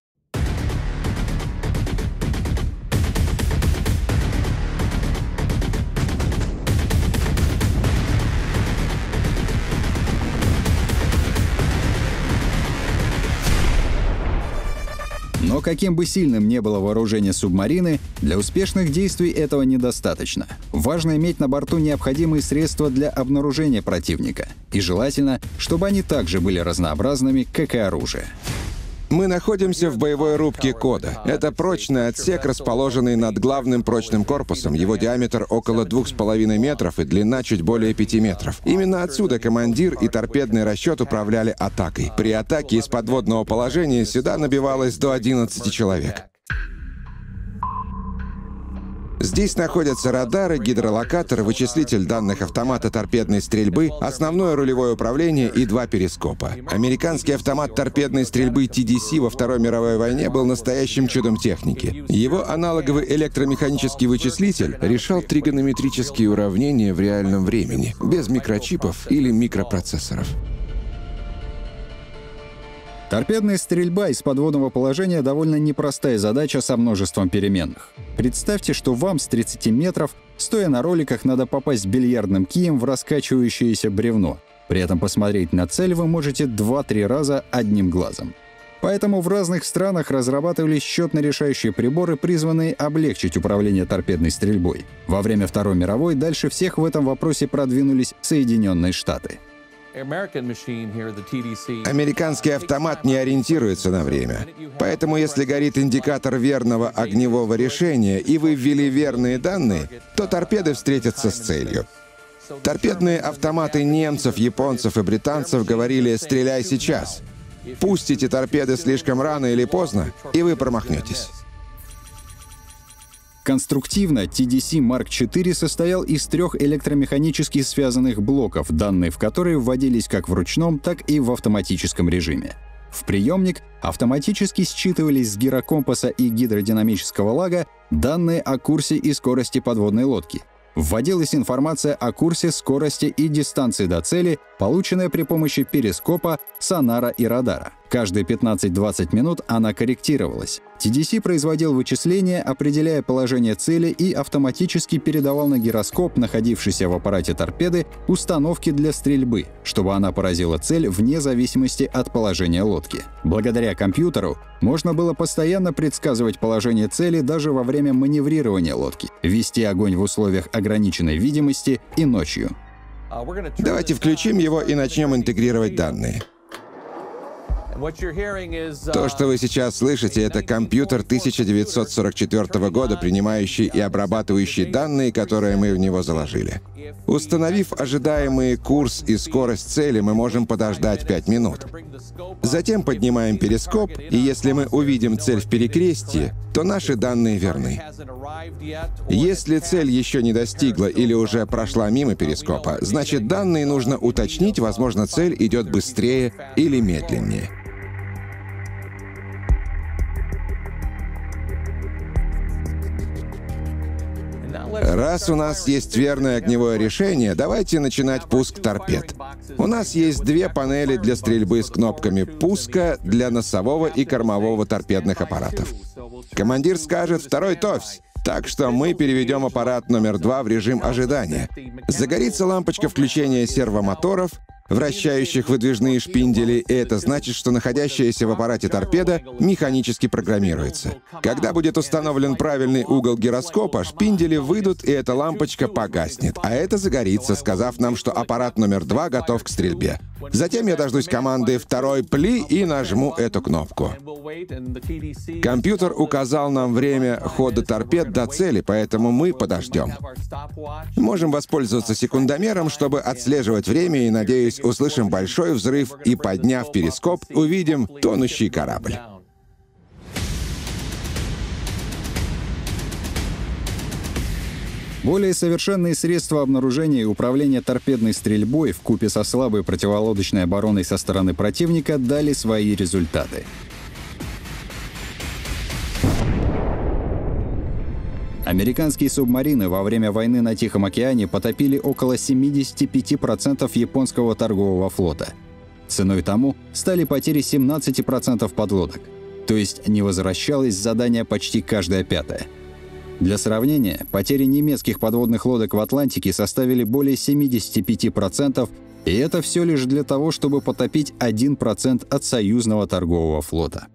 Но каким бы сильным ни было вооружение субмарины, для успешных действий этого недостаточно. Важно иметь на борту необходимые средства для обнаружения противника. И желательно, чтобы они также были разнообразными, как и оружие. Мы находимся в боевой рубке «Кода». Это прочный отсек, расположенный над главным прочным корпусом. Его диаметр около 2,5 метров и длина чуть более 5 метров. Именно отсюда командир и торпедный расчет управляли атакой. При атаке из подводного положения сюда набивалось до 11 человек. Здесь находятся радары, гидролокатор, вычислитель данных автомата торпедной стрельбы, основное рулевое управление и 2 перископа. Американский автомат торпедной стрельбы TDC во Второй мировой войне был настоящим чудом техники. Его аналоговый электромеханический вычислитель решал тригонометрические уравнения в реальном времени, без микрочипов или микропроцессоров. Торпедная стрельба из подводного положения — довольно непростая задача со множеством переменных. Представьте, что вам с 30 метров, стоя на роликах, надо попасть бильярдным кием в раскачивающееся бревно. При этом посмотреть на цель вы можете 2-3 раза одним глазом. Поэтому в разных странах разрабатывались счетно-решающие приборы, призванные облегчить управление торпедной стрельбой. Во время Второй мировой дальше всех в этом вопросе продвинулись Соединенные Штаты. Американский автомат не ориентируется на время. Поэтому если горит индикатор верного огневого решения, и вы ввели верные данные, то торпеды встретятся с целью. Торпедные автоматы немцев, японцев и британцев говорили «стреляй сейчас». Пустите торпеды слишком рано или поздно, и вы промахнетесь. Конструктивно TDC Mark IV состоял из 3 электромеханически связанных блоков, данные в которые вводились как в ручном, так и в автоматическом режиме. В приемник автоматически считывались с гирокомпаса и гидродинамического лага данные о курсе и скорости подводной лодки. Вводилась информация о курсе, скорости и дистанции до цели, полученная при помощи перископа, сонара и радара. Каждые 15-20 минут она корректировалась. TDC производил вычисления, определяя положение цели, и автоматически передавал на гироскоп, находившийся в аппарате торпеды, установки для стрельбы, чтобы она поразила цель вне зависимости от положения лодки. Благодаря компьютеру можно было постоянно предсказывать положение цели даже во время маневрирования лодки, вести огонь в условиях ограниченной видимости и ночью. Давайте включим его и начнем интегрировать данные. То, что вы сейчас слышите, это компьютер 1944 года, принимающий и обрабатывающий данные, которые мы в него заложили. Установив ожидаемый курс и скорость цели, мы можем подождать 5 минут. Затем поднимаем перископ, и если мы увидим цель в перекрестии, то наши данные верны. Если цель еще не достигла или уже прошла мимо перископа, значит, данные нужно уточнить, возможно, цель идет быстрее или медленнее. Раз у нас есть верное огневое решение, давайте начинать пуск торпед. У нас есть две панели для стрельбы с кнопками пуска для носового и кормового торпедных аппаратов. Командир скажет «второй товсь». Так что мы переведем аппарат номер 2 в режим ожидания. Загорится лампочка включения сервомоторов, вращающих выдвижные шпиндели, и это значит, что находящаяся в аппарате торпеда механически программируется. Когда будет установлен правильный угол гироскопа, шпиндели выйдут, и эта лампочка погаснет, а это загорится, сказав нам, что аппарат номер 2 готов к стрельбе. Затем я дождусь команды «второй пли» и нажму эту кнопку. Компьютер указал нам время хода торпед до цели, поэтому мы подождем. Можем воспользоваться секундомером, чтобы отслеживать время, и, надеюсь, услышим большой взрыв и, подняв перископ, увидим тонущий корабль. Более совершенные средства обнаружения и управления торпедной стрельбой вкупе со слабой противолодочной обороной со стороны противника дали свои результаты. Американские субмарины во время войны на Тихом океане потопили около 75% японского торгового флота. Ценой тому стали потери 17% подлодок. То есть не возвращалось с задания почти каждая пятая. Для сравнения, потери немецких подводных лодок в Атлантике составили более 75%, и это все лишь для того, чтобы потопить 1% от союзного торгового флота.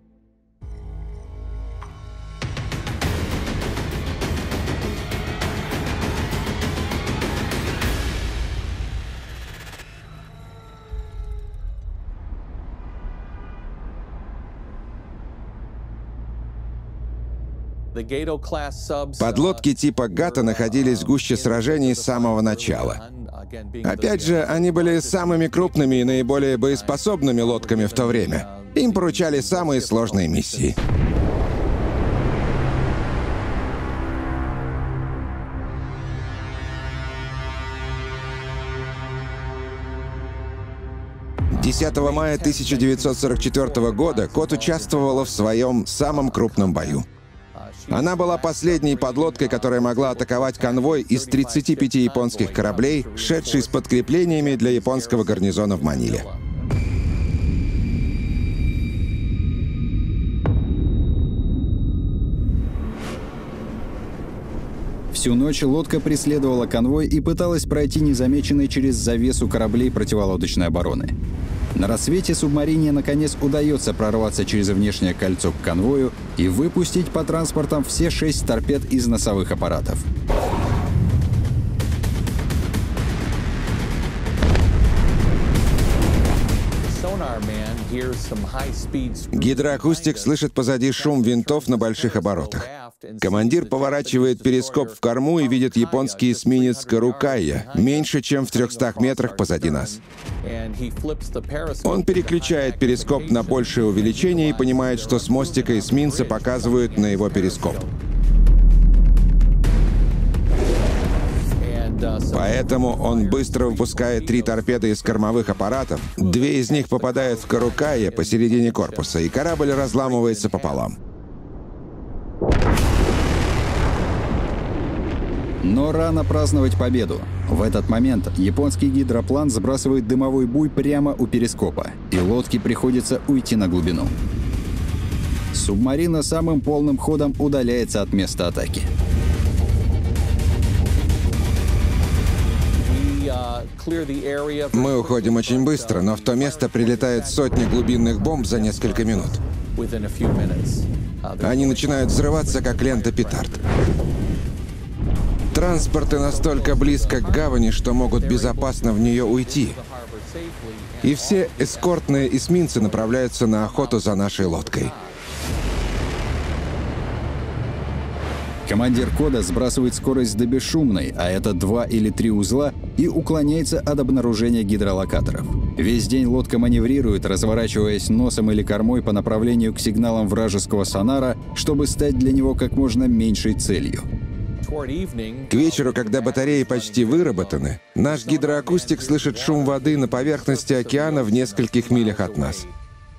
Подлодки типа «Гатта» находились в гуще сражений с самого начала. Опять же, они были самыми крупными и наиболее боеспособными лодками в то время. Им поручали самые сложные миссии. «10 мая 1944 года Кот участвовала в своем самом крупном бою. Она была последней подлодкой, которая могла атаковать конвой из 35 японских кораблей, шедший с подкреплениями для японского гарнизона в Маниле. Всю ночь лодка преследовала конвой и пыталась пройти незамеченной через завесу кораблей противолодочной обороны. На рассвете субмарине наконец удается прорваться через внешнее кольцо к конвою и выпустить по транспортам все 6 торпед из носовых аппаратов. Гидроакустик слышит позади шум винтов на больших оборотах. Командир поворачивает перископ в корму и видит японский эсминец «Карукайя», меньше, чем в 300 метрах позади нас. Он переключает перископ на большее увеличение и понимает, что с мостика эсминца показывают на его перископ. Поэтому он быстро выпускает 3 торпеды из кормовых аппаратов, 2 из них попадают в «Карукайя» посередине корпуса, и корабль разламывается пополам. Но рано праздновать победу. В этот момент японский гидроплан сбрасывает дымовой буй прямо у перископа, и лодке приходится уйти на глубину. Субмарина самым полным ходом удаляется от места атаки. Мы уходим очень быстро, но в то место прилетают сотни глубинных бомб за несколько минут. Они начинают взрываться, как лента петард. Транспорты настолько близко к гавани, что могут безопасно в нее уйти. И все эскортные эсминцы направляются на охоту за нашей лодкой. Командир кода сбрасывает скорость до бесшумной, а это 2 или 3 узла, и уклоняется от обнаружения гидролокаторов. Весь день лодка маневрирует, разворачиваясь носом или кормой по направлению к сигналам вражеского сонара, чтобы стать для него как можно меньшей целью. К вечеру, когда батареи почти выработаны, наш гидроакустик слышит шум воды на поверхности океана в нескольких милях от нас.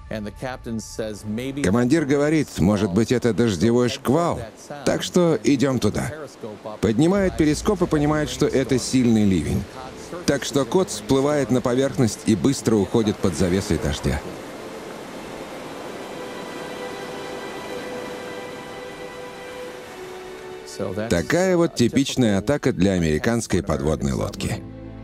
Командир говорит, может быть, это дождевой шквал, так что идем туда. Поднимает перископ и понимает, что это сильный ливень. Так что код всплывает на поверхность и быстро уходит под завесой дождя. Такая вот типичная атака для американской подводной лодки.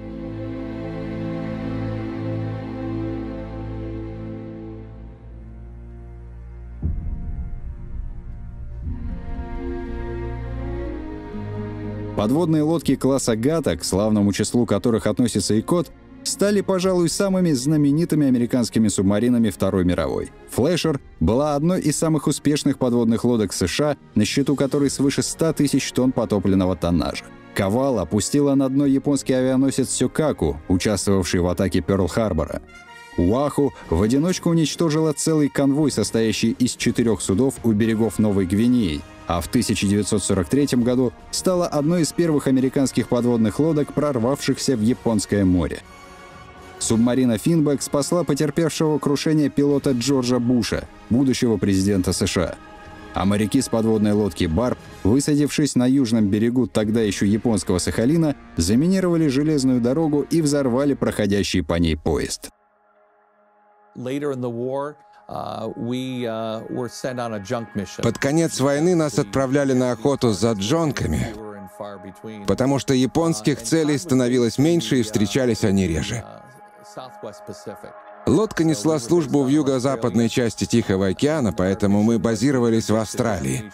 Подводные лодки класса «Гата», к славному числу которых относится и кот, стали, пожалуй, самыми знаменитыми американскими субмаринами Второй мировой. «Флэшер» была одной из самых успешных подводных лодок США, на счету которой свыше 100 тысяч тонн потопленного тоннажа. «Кавал» опустила на дно японский авианосец «Сёкаку», участвовавший в атаке Пёрл-Харбора. «Уаху» в одиночку уничтожила целый конвой, состоящий из 4 судов у берегов Новой Гвинеи, а в 1943 году стала одной из первых американских подводных лодок, прорвавшихся в Японское море. Субмарина «Финбэк» спасла потерпевшего крушение пилота Джорджа Буша, будущего президента США. А моряки с подводной лодки «Барб», высадившись на южном берегу тогда еще японского Сахалина, заминировали железную дорогу и взорвали проходящий по ней поезд. Под конец войны нас отправляли на охоту за джонками, потому что японских целей становилось меньше и встречались они реже. Лодка несла службу в юго-западной части Тихого океана, поэтому мы базировались в Австралии.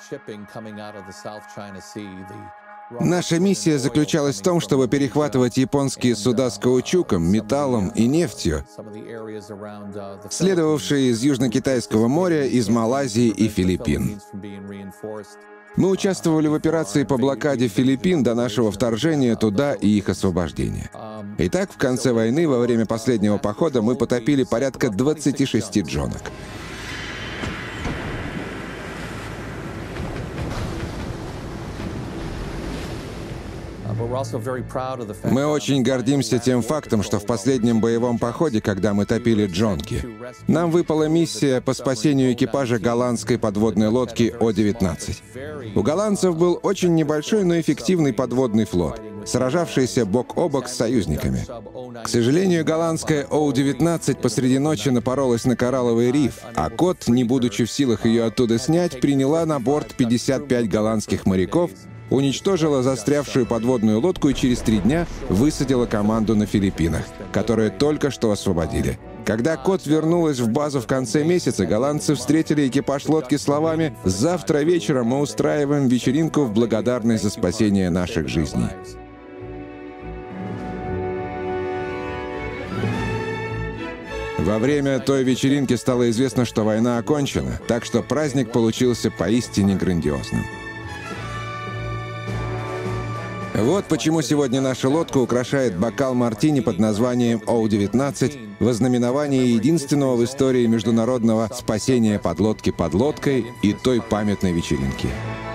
Наша миссия заключалась в том, чтобы перехватывать японские суда с каучуком, металлом и нефтью, следовавшие из Южно-Китайского моря, из Малайзии и Филиппин. Мы участвовали в операции по блокаде Филиппин до нашего вторжения туда и их освобождения. Итак, в конце войны, во время последнего похода, мы потопили порядка 26 джонок. Мы очень гордимся тем фактом, что в последнем боевом походе, когда мы топили джонки, нам выпала миссия по спасению экипажа голландской подводной лодки О-19. У голландцев был очень небольшой, но эффективный подводный флот, сражавшийся бок о бок с союзниками. К сожалению, голландская О-19 посреди ночи напоролась на коралловый риф, а кот, не будучи в силах ее оттуда снять, приняла на борт 55 голландских моряков, уничтожила застрявшую подводную лодку и через 3 дня высадила команду на Филиппинах, которую только что освободили. Когда «Кот» вернулась в базу в конце месяца, голландцы встретили экипаж лодки словами «Завтра вечером мы устраиваем вечеринку в благодарность за спасение наших жизней». Во время той вечеринки стало известно, что война окончена, так что праздник получился поистине грандиозным. Вот почему сегодня наша лодка украшает бокал мартини под названием О-19 в ознаменовании единственного в истории международного спасения подлодки под лодкой и той памятной вечеринки.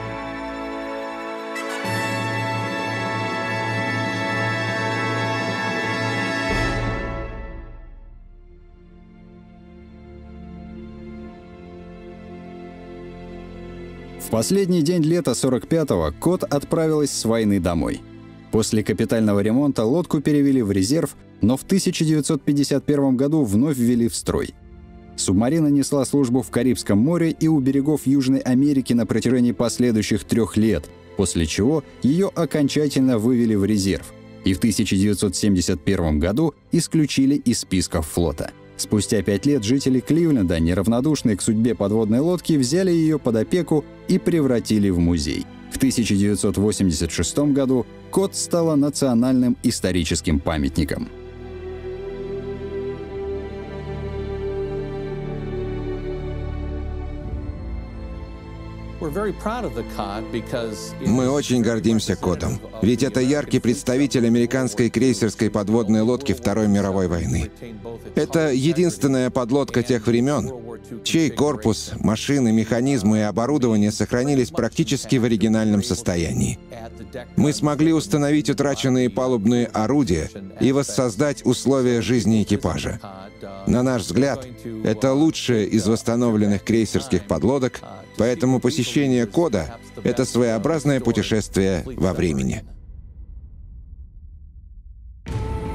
В последний день лета 45-го «Кот» отправилась с войны домой. После капитального ремонта лодку перевели в резерв, но в 1951 году вновь ввели в строй. Субмарина несла службу в Карибском море и у берегов Южной Америки на протяжении последующих 3 лет, после чего ее окончательно вывели в резерв и в 1971 году исключили из списков флота. Спустя 5 лет жители Кливленда, неравнодушные к судьбе подводной лодки, взяли ее под опеку и превратили в музей. В 1986 году «Кот» стала национальным историческим памятником. Мы очень гордимся «Котом», ведь это яркий представитель американской крейсерской подводной лодки Второй мировой войны. Это единственная подлодка тех времен, чей корпус, машины, механизмы и оборудование сохранились практически в оригинальном состоянии. Мы смогли установить утраченные палубные орудия и воссоздать условия жизни экипажа. На наш взгляд, это лучшая из восстановленных крейсерских подлодок, поэтому посещение «Кода» — это своеобразное путешествие во времени.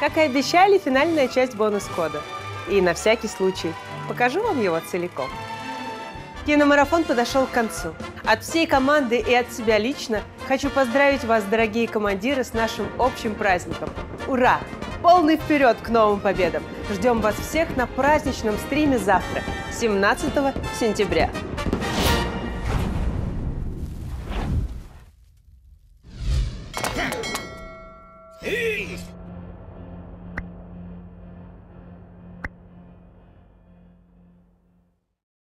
Как и обещали, финальная часть бонус-кода. И на всякий случай покажу вам его целиком. Киномарафон подошел к концу. От всей команды и от себя лично хочу поздравить вас, дорогие командиры, с нашим общим праздником. Ура! Полный вперед к новым победам! Ждем вас всех на праздничном стриме завтра, 17 сентября. Hey!